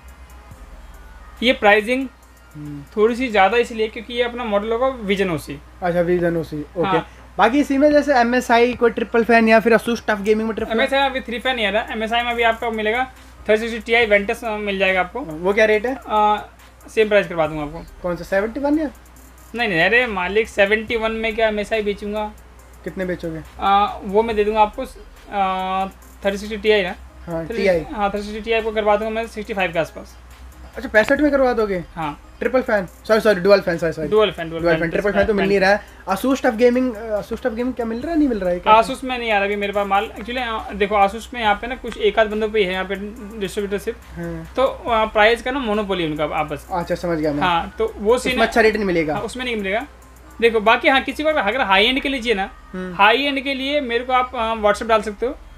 Speaker 2: ये प्राइसिंग थोड़ी सी ज़्यादा इसलिए क्योंकि ये अपना मॉडल होगा विजन ओसी।
Speaker 1: अच्छा विजन ओसी ओके। हाँ। बाकी इसी में जैसे एम एस आई कोई ट्रिपल फैन या फिर असूस टफ गेमिंग में ट्रिपल
Speaker 2: एम एस आई अभी थ्री फैन नहीं आ रहा। एम एस आई में अभी आपको मिलेगा thirty sixty T I Ventus मिल जाएगा आपको।
Speaker 1: वो क्या रेट है?
Speaker 2: सेम प्राइस करवा दूंगा आपको।
Speaker 1: कौन सा सेवेंटी वन या?
Speaker 2: नहीं नहीं अरे मालिक सेवेंटी वन में क्या एम एस आई बेचूंगा।
Speaker 1: कितने बेचोगे?
Speaker 2: आ, वो मैं दे दूंगा आपको थर्टी सिक्सटी टी आई ना।
Speaker 1: हाँ टी आई
Speaker 2: हाँ थर्टी सिक्सटी टी आई को करवा दूंगा मैं सिक्सटी फाइव के आसपास।
Speaker 1: अच्छा पैंसठ में करवा दोगे?
Speaker 2: हाँ
Speaker 1: triple fan sorry sorry dual fan sorry sorry
Speaker 2: dual fan dual fan
Speaker 1: triple fan तो मिल नहीं रहा है। asus TUF gaming asus TUF gaming क्या मिल रहा है? नहीं मिल रहा है क्या?
Speaker 2: asus में नहीं आ रहा अभी मेरे पास माल। एक्चुअली देखो asus में यहाँ पे ना कुछ एक आध बंदों पे है यहाँ पे डिस्ट्रीब्यूटरशिप, तो प्राइस का ना मोनोपोली उनका आपस।
Speaker 1: अच्छा समझ गया मैं।
Speaker 2: हाँ तो वो सीन
Speaker 1: अच्छा रेट नहीं मिलेगा
Speaker 2: उसमें, नहीं मिलेगा। देखो बाकी हाँ किसी को अगर हाई एंड के लिए चाहिए ना, हाई एंड के लिए मेरे को आप व्हाट्सएप डाल सकते हो,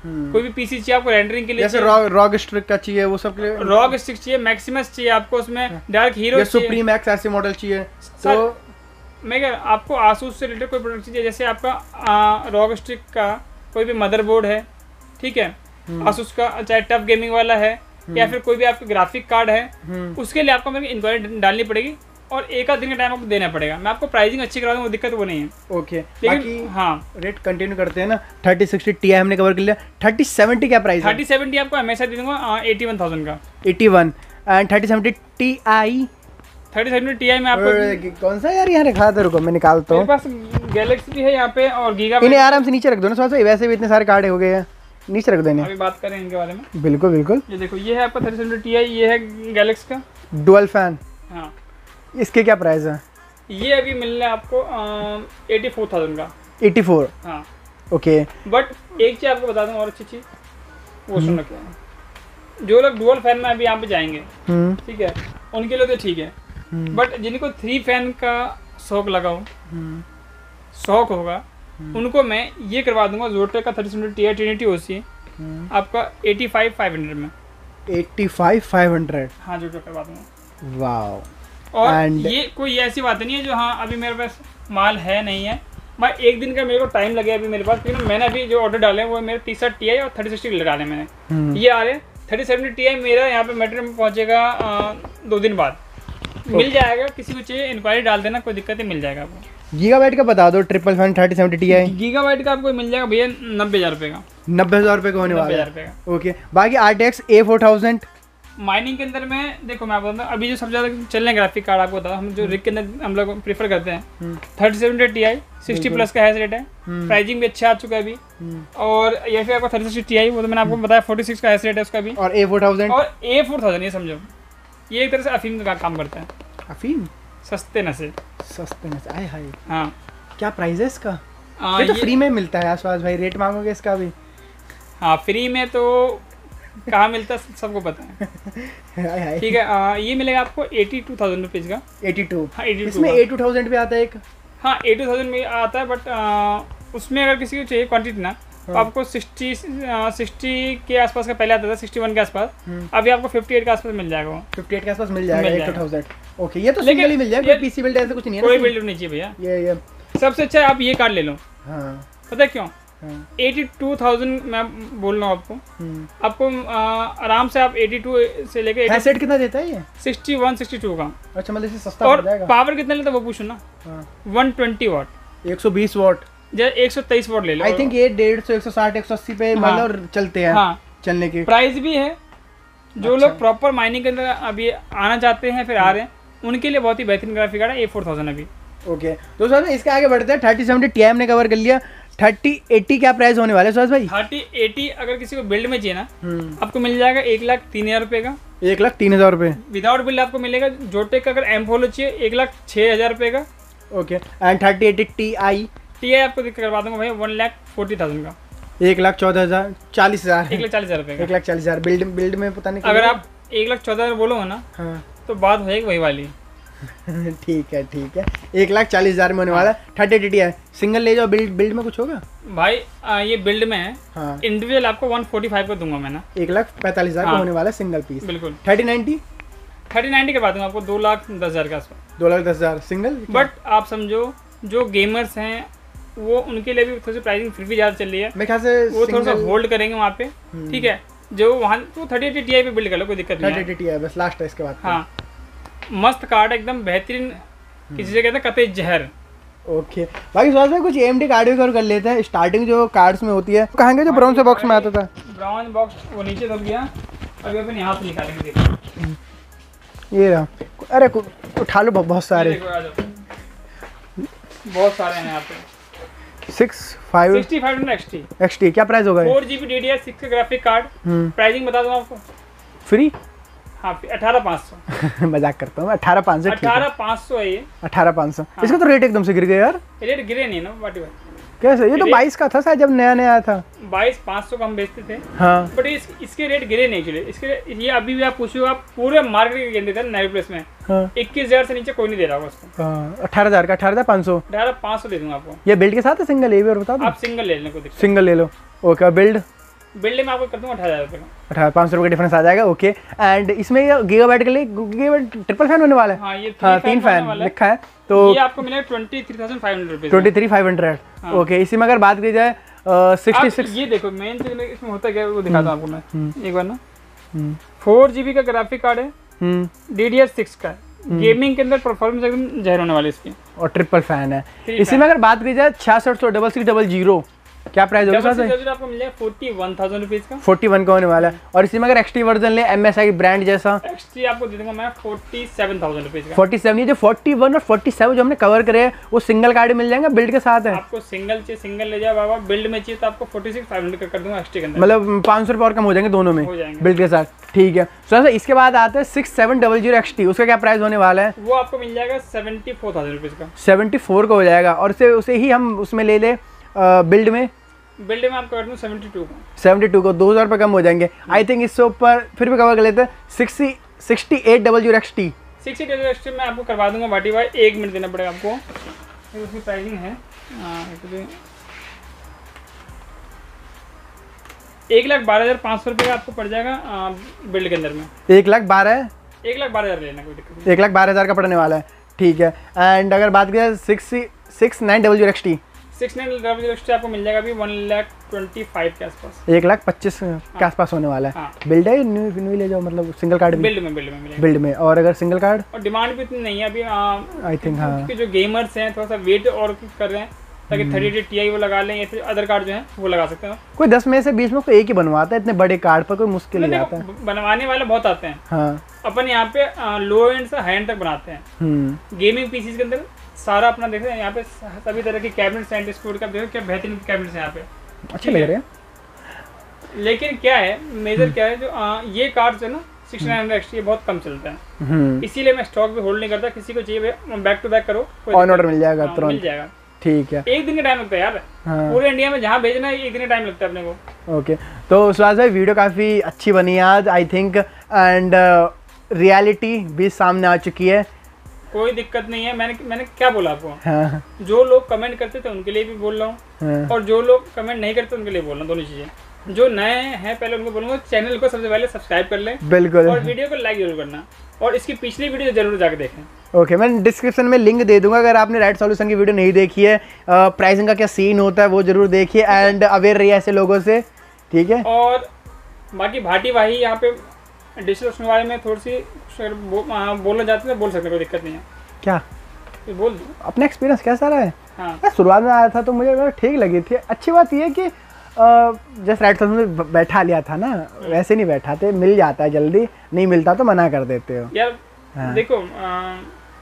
Speaker 2: कोई भी पीसी चाहिए आपको रेंडरिंग के लिए,
Speaker 1: जैसे रॉग रॉग स्ट्रिक का चाहिए वो सब के लिए,
Speaker 2: रॉग स्टिक चाहिए, मैक्सिमस चाहिए आपको, उसमें डार्क हीरो चाहिए,
Speaker 1: सुप्रीम एक्स ऐसे मॉडल चाहिए, तो
Speaker 2: मैं क्या आपको आसूस से रिलेटेड कोई प्रोडक्ट चाहिए, जैसे आपका रॉग स्टिक का कोई भी मदरबोर्ड है, ठीक है, आसूस का चाहे टफ गेमिंग वाला है या फिर कोई भी आपका ग्राफिक कार्ड है, उसके लिए आपको मेरे इंक्वायरी डालनी पड़ेगी और एक आध दिन का टाइम आपको देना पड़ेगा। मैं आपको प्राइसिंग अच्छी करा दूंगा, वो दिक्कत वो नहीं है।
Speaker 1: ओके,
Speaker 2: लेकिन
Speaker 1: बाकी
Speaker 2: हाँ
Speaker 1: रेट कंटिन्यू करते हैं ना। थर्टी सिक्सटी टी आई हमने कवर कर लिया, थर्टी सेवेंटी क्या प्राइस है?
Speaker 2: थर्टी सेवेंटी आपको हमेशा दे दूंगा एटी वन थाउजेंड का,
Speaker 1: eighty one and thirty seventy T I,
Speaker 2: thirty seventy T I में आपको
Speaker 1: कौन सा यार यहाँ रखा था, रुको मैं निकालता हूँ।
Speaker 2: मेरे पास गैलेक्सी भी है यहाँ पे और गीगा,
Speaker 1: इन्हें आराम से नीचे रख दो ना सॉस भाई, वैसे भी इतने सारे कार्ड हो गए हैं, नीचे रख देने।
Speaker 2: अभी बात करें इनके बारे में,
Speaker 1: बिल्कुल बिल्कुल।
Speaker 2: ये देखो ये है आपका थर्टी सेवेंटी टी आई, ये है गैलेक्सी का
Speaker 1: डुअल फैन,
Speaker 2: हाँ
Speaker 1: इसके क्या प्राइस है?
Speaker 2: ये अभी मिल रहा है आपको एटी फोर थाउजेंड का,
Speaker 1: एटी फोर,
Speaker 2: हाँ
Speaker 1: ओके।
Speaker 2: बट एक चीज़ आपको बता दूँ और अच्छी चीज़, वो सुन रखे हैं जो लोग डुअल फैन में अभी यहाँ पे जाएंगे, ठीक है, उनके लिए तो ठीक है, बट जिनको थ्री फैन का शौक लगाओ, शौक होगा, उनको मैं ये करवा दूंगा जोटेक का thirty seventy T I Trinity OC आपका एटी फाइव फाइव हंड्रेड में,
Speaker 1: एटी फाइव फाइव हंड्रेड,
Speaker 2: हाँ जोटेक करवा दूंगा।
Speaker 1: वाओ।
Speaker 2: और
Speaker 1: And...
Speaker 2: ये कोई ऐसी बात नहीं है जो हाँ अभी मेरे पास माल है नहीं है, भाई एक दिन का मेरे को टाइम लगे अभी मेरे पास, क्योंकि मैंने अभी जो ऑर्डर डाले हैं वो मेरे तीस टी आई और थर्टी सिक्सटी डाले मैंने, ये आ रहे हैं। थर्टी सेवेंटी टी आई मेरा यहाँ पे मेटेरियल में पहुँचेगा दो दिन बाद, मिल जाएगा, किसी को चाहिए इंक्वायरी डाल देना, कोई दिक्कत नहीं, मिल जाएगा आपको।
Speaker 1: गीगाबाइट का बता दो, triple fan thirty seventy T I
Speaker 2: Gigabyte का आपको मिल जाएगा भैया नब्बे हज़ार रुपये का,
Speaker 1: नब्बे हज़ार रुपये का होने वाला
Speaker 2: हज़ार रुपये का,
Speaker 1: ओके। बाकी R T X A four thousand
Speaker 2: mining के अंदर में देखो मैं बताऊँ अभी जो सबसे ज़्यादा चल रहे हैं ग्राफिक कार्ड, आपको बताओ हम जो रिग के अंदर हम लोग प्रीफर करते हैं, thirty seventy T I sixty plus का हैश रेट है, प्राइसिंग भी अच्छा आ चुका है अभी, और ये फिर आपको थर्टी सिक्सटी टी आई वो तो मैंने आपको बताया फोर्टी सिक्स का हैश रेट है उसका भी,
Speaker 1: और ए फोर थाउजेंड
Speaker 2: और ए फोर थाउजेंड ये समझो ये एक तरह से अफीम का काम करता है,
Speaker 1: अफीम
Speaker 2: सस्ते नशे,
Speaker 1: सस्ते में आए हाय।
Speaker 2: हाँ
Speaker 1: क्या प्राइस है इसका?
Speaker 2: आ,
Speaker 1: ये तो
Speaker 2: ये,
Speaker 1: फ्री में मिलता है आसपास भाई, रेट मांगोगे इसका भी?
Speaker 2: हाँ फ्री में तो कहाँ मिलता है सबको पता है, ठीक है। आ, ये मिलेगा आपको एटी टू थाउजेंड रुपीज़ का,
Speaker 1: एटी टू,
Speaker 2: हाँ एटी टू,
Speaker 1: इसमें ए टू थाउजेंड भी आता है एक,
Speaker 2: हाँ ए टू थाउजेंड में आता है, बट उसमें अगर किसी को चाहिए क्वांटिटी ना तो आपको सिक्सटी सिक्सटी के आसपास का पहले आता था, सिक्सटी वन के आसपास, अभी आपको फिफ्टी एट के आसपास मिल जाएगा, वो
Speaker 1: फिफ्टी एट के आसपास मिल जाएगा ए टू थाउजेंड, ओके। ये तो सिंगल ही मिल जाएगा, कोई पीसी बिल्ड ऐसा कुछ नहीं है,
Speaker 2: कोई बिल्ड नहीं चाहिए भैया,
Speaker 1: ये ये
Speaker 2: सबसे अच्छा है आप ये कार्ड ले लो,
Speaker 1: हाँ
Speaker 2: पता है क्यों? एटी टू थाउजेंड मैं बोल रहा हूँ आपको, आपको आराम से आप एटी टू से लेके
Speaker 1: हैशरेट कितना देता है ये?
Speaker 2: सिक्सटी वन सिक्सटी टू का,
Speaker 1: अच्छा मतलब इससे सस्ता
Speaker 2: और
Speaker 1: पड़ जाएगा।
Speaker 2: पावर कितना लेता है वो पूछो ना, वन ट्वेंटी वाट,
Speaker 1: एक सौ बीस वाट,
Speaker 2: जैसे एक सौ तेईस वाट ले लो,
Speaker 1: आई थिंक ये डेढ़ सौ एक सौ साठ एक सौ अस्सी पे मतलब चलते हैं,
Speaker 2: हाँ
Speaker 1: चलने की
Speaker 2: प्राइस भी है। जो लोग प्रॉपर माइनिंग के अंदर अभी आना चाहते हैं फिर आ रहे हैं, उनके लिए बहुत ही बेहतरीन ग्राफिक कार्ड है ए फोर थाउजेंड अभी,
Speaker 1: ओके। तो सर इसके आगे बढ़ते हैं, थर्टी सेवेंटी टी आई हमने कवर कर लिया, थर्टी एटी क्या प्राइस होने वाले सुहास भाई?
Speaker 2: थर्टी एटी अगर किसी को बिल्ड में चाहिए ना आपको मिल जाएगा एक लाख तीन हज़ार रुपये का,
Speaker 1: एक लाख तीन हज़ार रुपये
Speaker 2: विदाउट बिल्ड आपको मिलेगा। जोटेक का अगर एम फोलो चाहिए एक लाख छः हज़ार रुपये का,
Speaker 1: okay. And thirty eighty T I
Speaker 2: T I आपको दिक्कत करवा दूंगा भाई वन लाख फोर्टी थाउजेंड का,
Speaker 1: एक लाख चौदह हज़ार चालीस हज़ार
Speaker 2: एक लाख चालीस हज़ार रुपये का,
Speaker 1: एक लाख चालीस हज़ार बिल्ड बिल्ड में पता नहीं
Speaker 2: अगर आप एक लाख चौदह हज़ार बोलोगे ना, हाँ तो बात हो जाएगी वही वाली
Speaker 1: ठीक है ठीक है, एक लाख चालीस हज़ार में होने वाला है। Thirty eighty T I single ले जाओ, बिल्ड बिल्ड में कुछ होगा
Speaker 2: भाई? आ, ये बिल्ड में है,
Speaker 1: हाँ
Speaker 2: इंडिविजुअल आपको वन फोर्टी फाइव का दूंगा मैं ना,
Speaker 1: एक लाख पैंतालीस हज़ार का होने वाला है सिंगल पीस,
Speaker 2: बिल्कुल।
Speaker 1: थर्टी नाइनटी
Speaker 2: थर्टी नाइनटी करवा दूंगा आपको दो लाख दस हज़ार के आसपास,
Speaker 1: दो लाख दस हज़ार सिंगल।
Speaker 2: बट आप समझो जो गेमर्स हैं वो उनके लिए भी थोड़ी सी प्राइसिंग फिर भी ज़्यादा चल रही है,
Speaker 1: मेरे ख्याल से
Speaker 2: वो थोड़ा सा होल्ड करेंगे वहाँ पे, ठीक है। जो वहाँ तो थर्टी एटी टी आई पे बिल्ड कर लो, कोई दिक्कत नहीं है,
Speaker 1: थर्टी एटी टी आई बस लास्ट है इसके बाद।
Speaker 2: हाँ मस्त कार्ड एकदम बेहतरीन, किसी से कहते हैं कतई जहर।
Speaker 1: ओके बाकी सुहास भाई कुछ एएमडी कार्ड भी कवर कर लेते हैं, स्टार्टिंग जो कार्ड्स में होती है कहाँ गए जो ब्राउन से बॉक्स में आता था?
Speaker 2: ब्राउन बॉक्स वो नीचे दब गया, अभी अपन यहाँ से निकालेंगे, देखो
Speaker 1: ये रहा, अरे उठा लो बहुत सारे,
Speaker 2: बहुत सारे हैं यहाँ पे,
Speaker 1: six five
Speaker 2: sixty five hundred XT
Speaker 1: XT क्या प्राइस होगा?
Speaker 2: Four G B D D R six graphic card, pricing बता दूँ आपको,
Speaker 1: फ्री?
Speaker 2: हाँ अठारह पाँच सौ
Speaker 1: मजाक करता हूँ, अठारह पाँच सौ
Speaker 2: अठारह पाँच सौ है ये,
Speaker 1: अठारह पाँच सौ इसका तो रेट एकदम से गिर गया यार,
Speaker 2: रेट गिरे नहीं ना बाटी भाई,
Speaker 1: कैसे? ये तो बाईस का था शायद जब नया नया आया था,
Speaker 2: बाईस पाँच सौ का हम बेचते थे,
Speaker 1: हाँ
Speaker 2: बट इस, इसके रेट गिरे नहीं चले, इसके ये अभी भी आप पूछो, आप पूरे मार्केट के गेंदे थे नए प्लेस में,
Speaker 1: हाँ
Speaker 2: इक्कीस हजार से नीचे कोई नहीं दे रहा होगा उसको,
Speaker 1: हाँ अठारह हजार का, अठारह हजार पाँच सौ,
Speaker 2: अठारह पाँच सौ दे दूंगा आपको।
Speaker 1: ये बिल्ड के साथ है सिंगल? ये भी और बता दो,
Speaker 2: आप सिंगल ले लेना, कोई दिक्कत
Speaker 1: सिंगल ले लो, ओके। बिल्ड
Speaker 2: बिल्ड में आपको कर दूंगा अठारह हज़ार रुपये का।
Speaker 1: अठारह पाँच सौ रुपये का डिफरेंस आ जाएगा। ओके, एंड इसमें ये गीगाबाइट के लिए गीगाबाइट ट्रिपल फैन होने वाला है।
Speaker 2: हाँ, ये
Speaker 1: हाँ, तीन फैन लिखा है, तो
Speaker 2: ये आपको मिलेगा twenty three thousand five hundred rupees
Speaker 1: twenty three five hundred okay. इसी में अगर बात की जाए सिक्सटी सिक्स,
Speaker 2: ये देखो मेन चीज इसमें होता क्या है वो दिखाता हूँ आपको मैं एक बार ना। फोर जी बी का ग्राफिक कार्ड है, डी डी आर सिक्स का, गेमिंग के अंदर परफॉर्मेंस एकदम जहर होने वाली इसकी,
Speaker 1: और ट्रिपल फैन है। इसी में अगर बात की जाए छियासठ सौ डबल सिक्स डबल जीरो, क्या प्राइस होगा सर?
Speaker 2: आपको मिल जाएगा फोर्टी वन थाउजेंड रुपीज का,
Speaker 1: फोर्टी वन का होने वाला है। और इसी में अगर एक्सटी वर्जन ले एम एस आई ब्रांड जैसा,
Speaker 2: एक्सटी आपको दे दूंगा मैं फोर्टी सेवन थाउजेंड रुपीज का।
Speaker 1: फोर्टी सेवन, ये जो फोर्टी वन और फोर्टी सेवन जो हमने कवर करे हैं वो सिंगल कार्ड मिल जाएंगे, बिल्ड के साथ है।
Speaker 2: आपको सिंगल चाहिए सिंगल ले जाओ बाबा, बिल्ड में चाहिए तो आपको फोर्टी सिक्स फाइव हंड्रेड कर दूंगा एक्सटी के अंदर,
Speaker 1: मतलब पाँच सौ रुपये और कम हो जाएंगे दोनों में
Speaker 2: हो जाएंगे
Speaker 1: बिल्ड के साथ। ठीक है सर, इसके बाद आता है six seven double zero XT, उसका क्या प्राइस होने वाला है?
Speaker 2: वो आपको मिल जाएगा सेवेंटी फोर थाउजेंड रुपीज का,
Speaker 1: सेवेंटी फोर का हो जाएगा। और उसे उसे ही हम उसमें ले ले बिल्ड में,
Speaker 2: बिल्ड में आपको कर दूँ सेवेंटी टू का,
Speaker 1: सेवेंटी टू को दो हज़ार रुपये कम हो जाएंगे। आई थिंक इससे ऊपर फिर भी कवर कर लेते हैं sixty sixty eight double zero X T,
Speaker 2: sixty double X T मैं आपको करवा दूंगा बाटी भाई, एक मिनट देना पड़ेगा आपको, फिर उसकी प्राइसिंग है एक लाख बारह हज़ार पाँच सौ रुपये का आपको पड़ जाएगा बिल्ड के अंदर में।
Speaker 1: एक लाख बारह
Speaker 2: एक लाख बारह हज़ार लेना, कोई दिक्कत नहीं,
Speaker 1: एक लाख बारह हज़ार का पड़ने वाला है। ठीक है, एंड अगर बात करें six six nine double zero X T,
Speaker 2: six nine double zero X T आपको मिल जाएगा अभी वन लाख ट्वेंटी फाइव के आसपास,
Speaker 1: एक लाख पच्चीस के आसपास होने वाला है।
Speaker 2: हाँ।
Speaker 1: बिल्ड है न्यू न्यू ले जाओ, मतलब सिंगल कार्ड
Speaker 2: बिल्ड में बिल्ड में मिलेगा,
Speaker 1: बिल्ड में। और अगर सिंगल कार्ड,
Speaker 2: और डिमांड भी इतनी नहीं है अभी
Speaker 1: आई थिंक, हाँ,
Speaker 2: क्योंकि जो गेमर्स हैं थोड़ा सा वेट और कर रहे हैं ताकि थर्टी एट टी आई वो लगा लें, या फिर अदर कार्ड जो है वो लगा सकते हैं।
Speaker 1: कोई दस में से बीस में कोई एक ही बनवाता है, इतने बड़े कार्ड पर कोई मुश्किल ही जाता है,
Speaker 2: बनवाने वाले बहुत आते हैं।
Speaker 1: हाँ,
Speaker 2: अपन यहाँ पे लो एंड से हाई एंड तक बनाते हैं। गेमिंग पीसीज के अंदर सारा अपना देखते हैं, यहाँ पे सभी तरह के कैबिनेट साइंटिस्ट कोड का देखो क्या बेहतरीन कैबिनेट है यहाँ पे,
Speaker 1: अच्छे लग रहे हैं।
Speaker 2: लेकिन क्या है मेजर क्या है जो आ, ये कार्ड है ना सिक्सटी नाइन एक्स टी बहुत कम चलता है, इसीलिए मैं स्टॉक भी होल्ड नहीं करता। किसी को चाहिए बैक टू बैक करो,
Speaker 1: ऑन ऑर्डर मिल जाएगा तुरंत,
Speaker 2: मिल जाएगा।
Speaker 1: ठीक है,
Speaker 2: एक दिन का टाइम लगता है यार, हाँ। पूरे इंडिया में जहाँ भेजना है एक दिन का टाइम लगता है अपने को।
Speaker 1: ओके, तो सुहास भाई वीडियो काफ़ी अच्छी बनी है आज आई थिंक, एंड रियलिटी भी सामने आ चुकी है,
Speaker 2: कोई दिक्कत नहीं है। मैंने मैंने क्या बोला आपको,
Speaker 1: हाँ।
Speaker 2: जो लोग कमेंट करते थे उनके लिए भी बोल रहा हूँ, हाँ। और जो लोग कमेंट नहीं करते उनके लिए बोल रहा हूँ, दोनों चीज़ें। जो नए हैं पहले उनको बोलूँगा चैनल को सबसे पहले सब्सक्राइब कर लें,
Speaker 1: बिल्कुल,
Speaker 2: और वीडियो को लाइक जरूर करना, और इसकी पिछली वीडियो जरूर जाकर देखें।
Speaker 1: ओके okay, मैं डिस्क्रिप्शन में लिंक दे दूंगा, अगर आपने राइट सॉल्यूशन की वीडियो नहीं देखी है, प्राइसिंग का क्या सीन होता है वो जरूर देखिए, एंड अवेयर रहिए ऐसे लोगों से। ठीक है,
Speaker 2: और बाकी भाटी भाई यहाँ पे डिजिटल के बारे में थोड़ी सी बो, बोलना चाहते हैं, बोल सकते हैं, कोई दिक्कत नहीं है।
Speaker 1: क्या
Speaker 2: बोल दूँ
Speaker 1: अपना एक्सपीरियंस कैसा रहा है?
Speaker 2: हाँ,
Speaker 1: शुरुआत में आया था तो मुझे ठीक लगी थी। अच्छी बात यह है कि जैसे राइट सॉल्यूशन में बैठा लिया था ना, वैसे नहीं बैठाते, मिल जाता है जल्दी, नहीं मिलता तो मना कर देते हो
Speaker 2: यार। हाँ। देखो आ...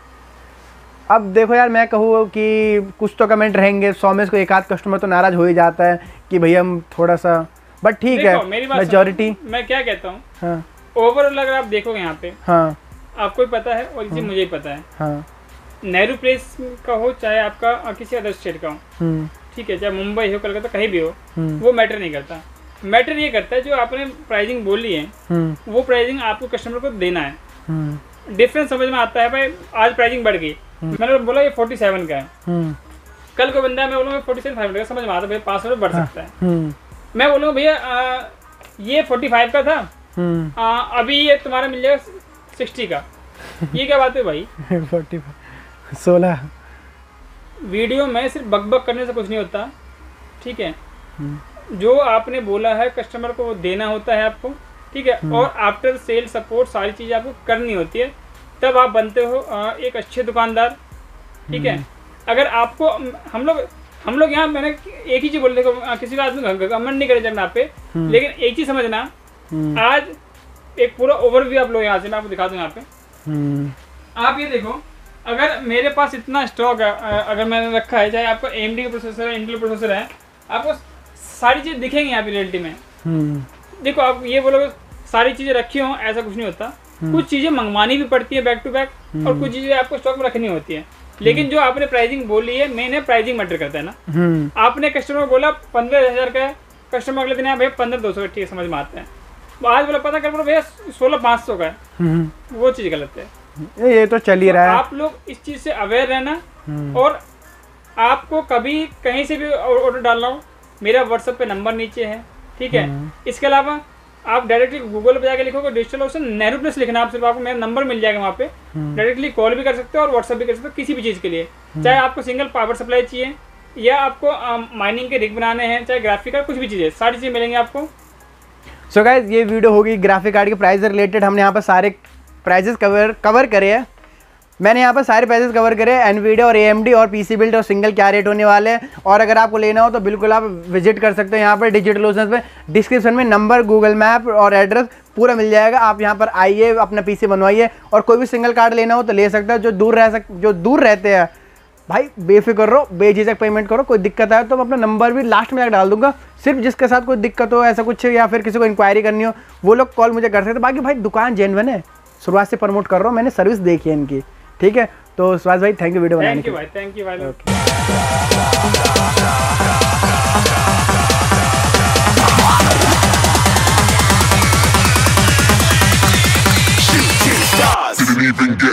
Speaker 1: अब देखो यार, मैं कहूँ कि कुछ तो कमेंट रहेंगे, सौ में को एक आध कस्टमर तो नाराज हो ही जाता है कि भैया हम थोड़ा सा, बट ठीक है, मेजॉरिटी।
Speaker 2: मैं क्या कहता हूँ,
Speaker 1: हाँ,
Speaker 2: ओवरऑल अगर आप देखोगे यहाँ पे,
Speaker 1: हाँ,
Speaker 2: आपको भी पता है और इसे मुझे ही पता है,
Speaker 1: हाँ,
Speaker 2: नेहरू प्लेस का हो चाहे आपका किसी अदर स्टेट का हो, ठीक है, चाहे मुंबई हो कलकत्ता कहीं भी हो, वो मैटर नहीं करता। मैटर ये करता है जो आपने प्राइसिंग बोली है वो प्राइसिंग आपको कस्टमर को देना है। डिफरेंस समझ में आता है भाई, आज प्राइसिंग बढ़ गई, मैंने बोला ये फोर्टी सेवन का है, कल को बंदा मैं बोलूँगा फोर्टी सेवन फाइव हंड्रेड का, समझ में आता है भाई पाँच सौ रुपये बढ़ सकता है। मैं बोलूँगा भैया ये फोर्टी फाइव का था, आ, अभी ये तुम्हारा मिल जाएगा सिक्सटी का, ये क्या बात है भाई?
Speaker 1: फोर्टी फाइव सोलह।
Speaker 2: वीडियो में सिर्फ बकबक करने से कुछ नहीं होता, ठीक है, जो आपने बोला है कस्टमर को वो देना होता है आपको, ठीक है, और आफ्टर सेल सपोर्ट सारी चीज़ें आपको करनी होती है, तब आप बनते हो एक अच्छे दुकानदार, ठीक है। अगर आपको हम लोग हम लोग यहाँ मैंने एक ही चीज़ बोल देखो, किसी का आदमी घमंड नहीं करे जब आप पे, लेकिन एक चीज़ समझना, आज एक पूरा ओवरव्यू आप लोग यहाँ से मैं आपको दिखा दूँ यहाँ पे। आप ये देखो, अगर मेरे पास इतना स्टॉक है, अगर मैंने रखा है, चाहे आपका ए एम डी का प्रोसेसर है, इंटेल प्रोसेसर है, आपको सारी चीज़ दिखेंगी यहाँ पे रियलिटी में। देखो आप ये बोलोगे सारी चीज़ें रखी हों, ऐसा कुछ नहीं होता, कुछ चीज़ें मंगवानी भी पड़ती है बैक टू बैक, और कुछ चीज़ें आपको स्टॉक में रखनी होती है। लेकिन जो आपने प्राइसिंग बोली है, मैंने प्राइसिंग मैटर करता है ना। आपने कस्टमर बोला पंद्रह हज़ार का है, कस्टमर अगले दिन भैया पंद्रह दो सौ का, ठीक समझ में आता है। आज बोला पता कर बोलो भैया सोलह पाँच सौ का है, वो चीज़ गलत है।
Speaker 1: ये तो चल ही रहा है।
Speaker 2: आप लोग इस चीज़ से अवेयर रहना, और आपको कभी कहीं से भी ऑर्डर डालना हो, मेरा व्हाट्सएप पे नंबर नीचे है, ठीक है। इसके अलावा आप डायरेक्टली गूगल पे जाके लिखोगे डिजिटल ओशन नेहरू प्लस लिखना, आप सिर्फ आपको मेरा नंबर मिल जाएगा वहाँ पे। डायरेक्टली कॉल भी कर सकते हो और व्हाट्सअप भी कर सकते हो किसी भी चीज़ के लिए, चाहे आपको सिंगल पावर सप्लाई चाहिए या आपको माइनिंग के रिग बनाने हैं, चाहे ग्राफिक कार्ड, कुछ भी चीज़ें, सारी चीज़ें मिलेंगी आपको।
Speaker 1: सो so गाइस, ये वीडियो होगी ग्राफिक कार्ड के प्राइस से रिलेटेड। हमने यहाँ पर सारे प्राइजेस कवर कवर करे हैं। मैंने यहाँ पर सारे प्राइजेस कवर करे, एनवीडिया और एएमडी और पीसी बिल्ड और सिंगल क्या रेट होने वाले हैं। और अगर आपको लेना हो तो बिल्कुल आप विजिट कर सकते हो यहाँ पर डिजिटल ओशन पे। डिस्क्रिप्शन में नंबर, गूगल मैप और एड्रेस पूरा मिल जाएगा। आप यहाँ पर आइए, अपना पीसी बनवाइए और कोई भी सिंगल कार्ड लेना हो तो ले सकते हो। जो दूर रह सक जो दूर रहते हैं भाई, बेफिक्र रहो, बेझिझक पेमेंट करो। कोई दिक्कत आए तो मैं अपना नंबर भी लास्ट में जाकर डाल दूंगा। सिर्फ जिसके साथ कोई दिक्कत हो, ऐसा कुछ, या फिर किसी को इंक्वायरी करनी हो, वो लोग कॉल मुझे कर सकते हैं। बाकी भाई दुकान जेन्युइन है, शुरुआत से प्रमोट कर रहा हूँ, मैंने सर्विस देखी है इनकी, ठीक है। तो सुभाष भाई थैंक यू वीडियो बनाने के लिए।
Speaker 2: थैंक यू भाई, थैंक यू भाई।
Speaker 3: Didn't even get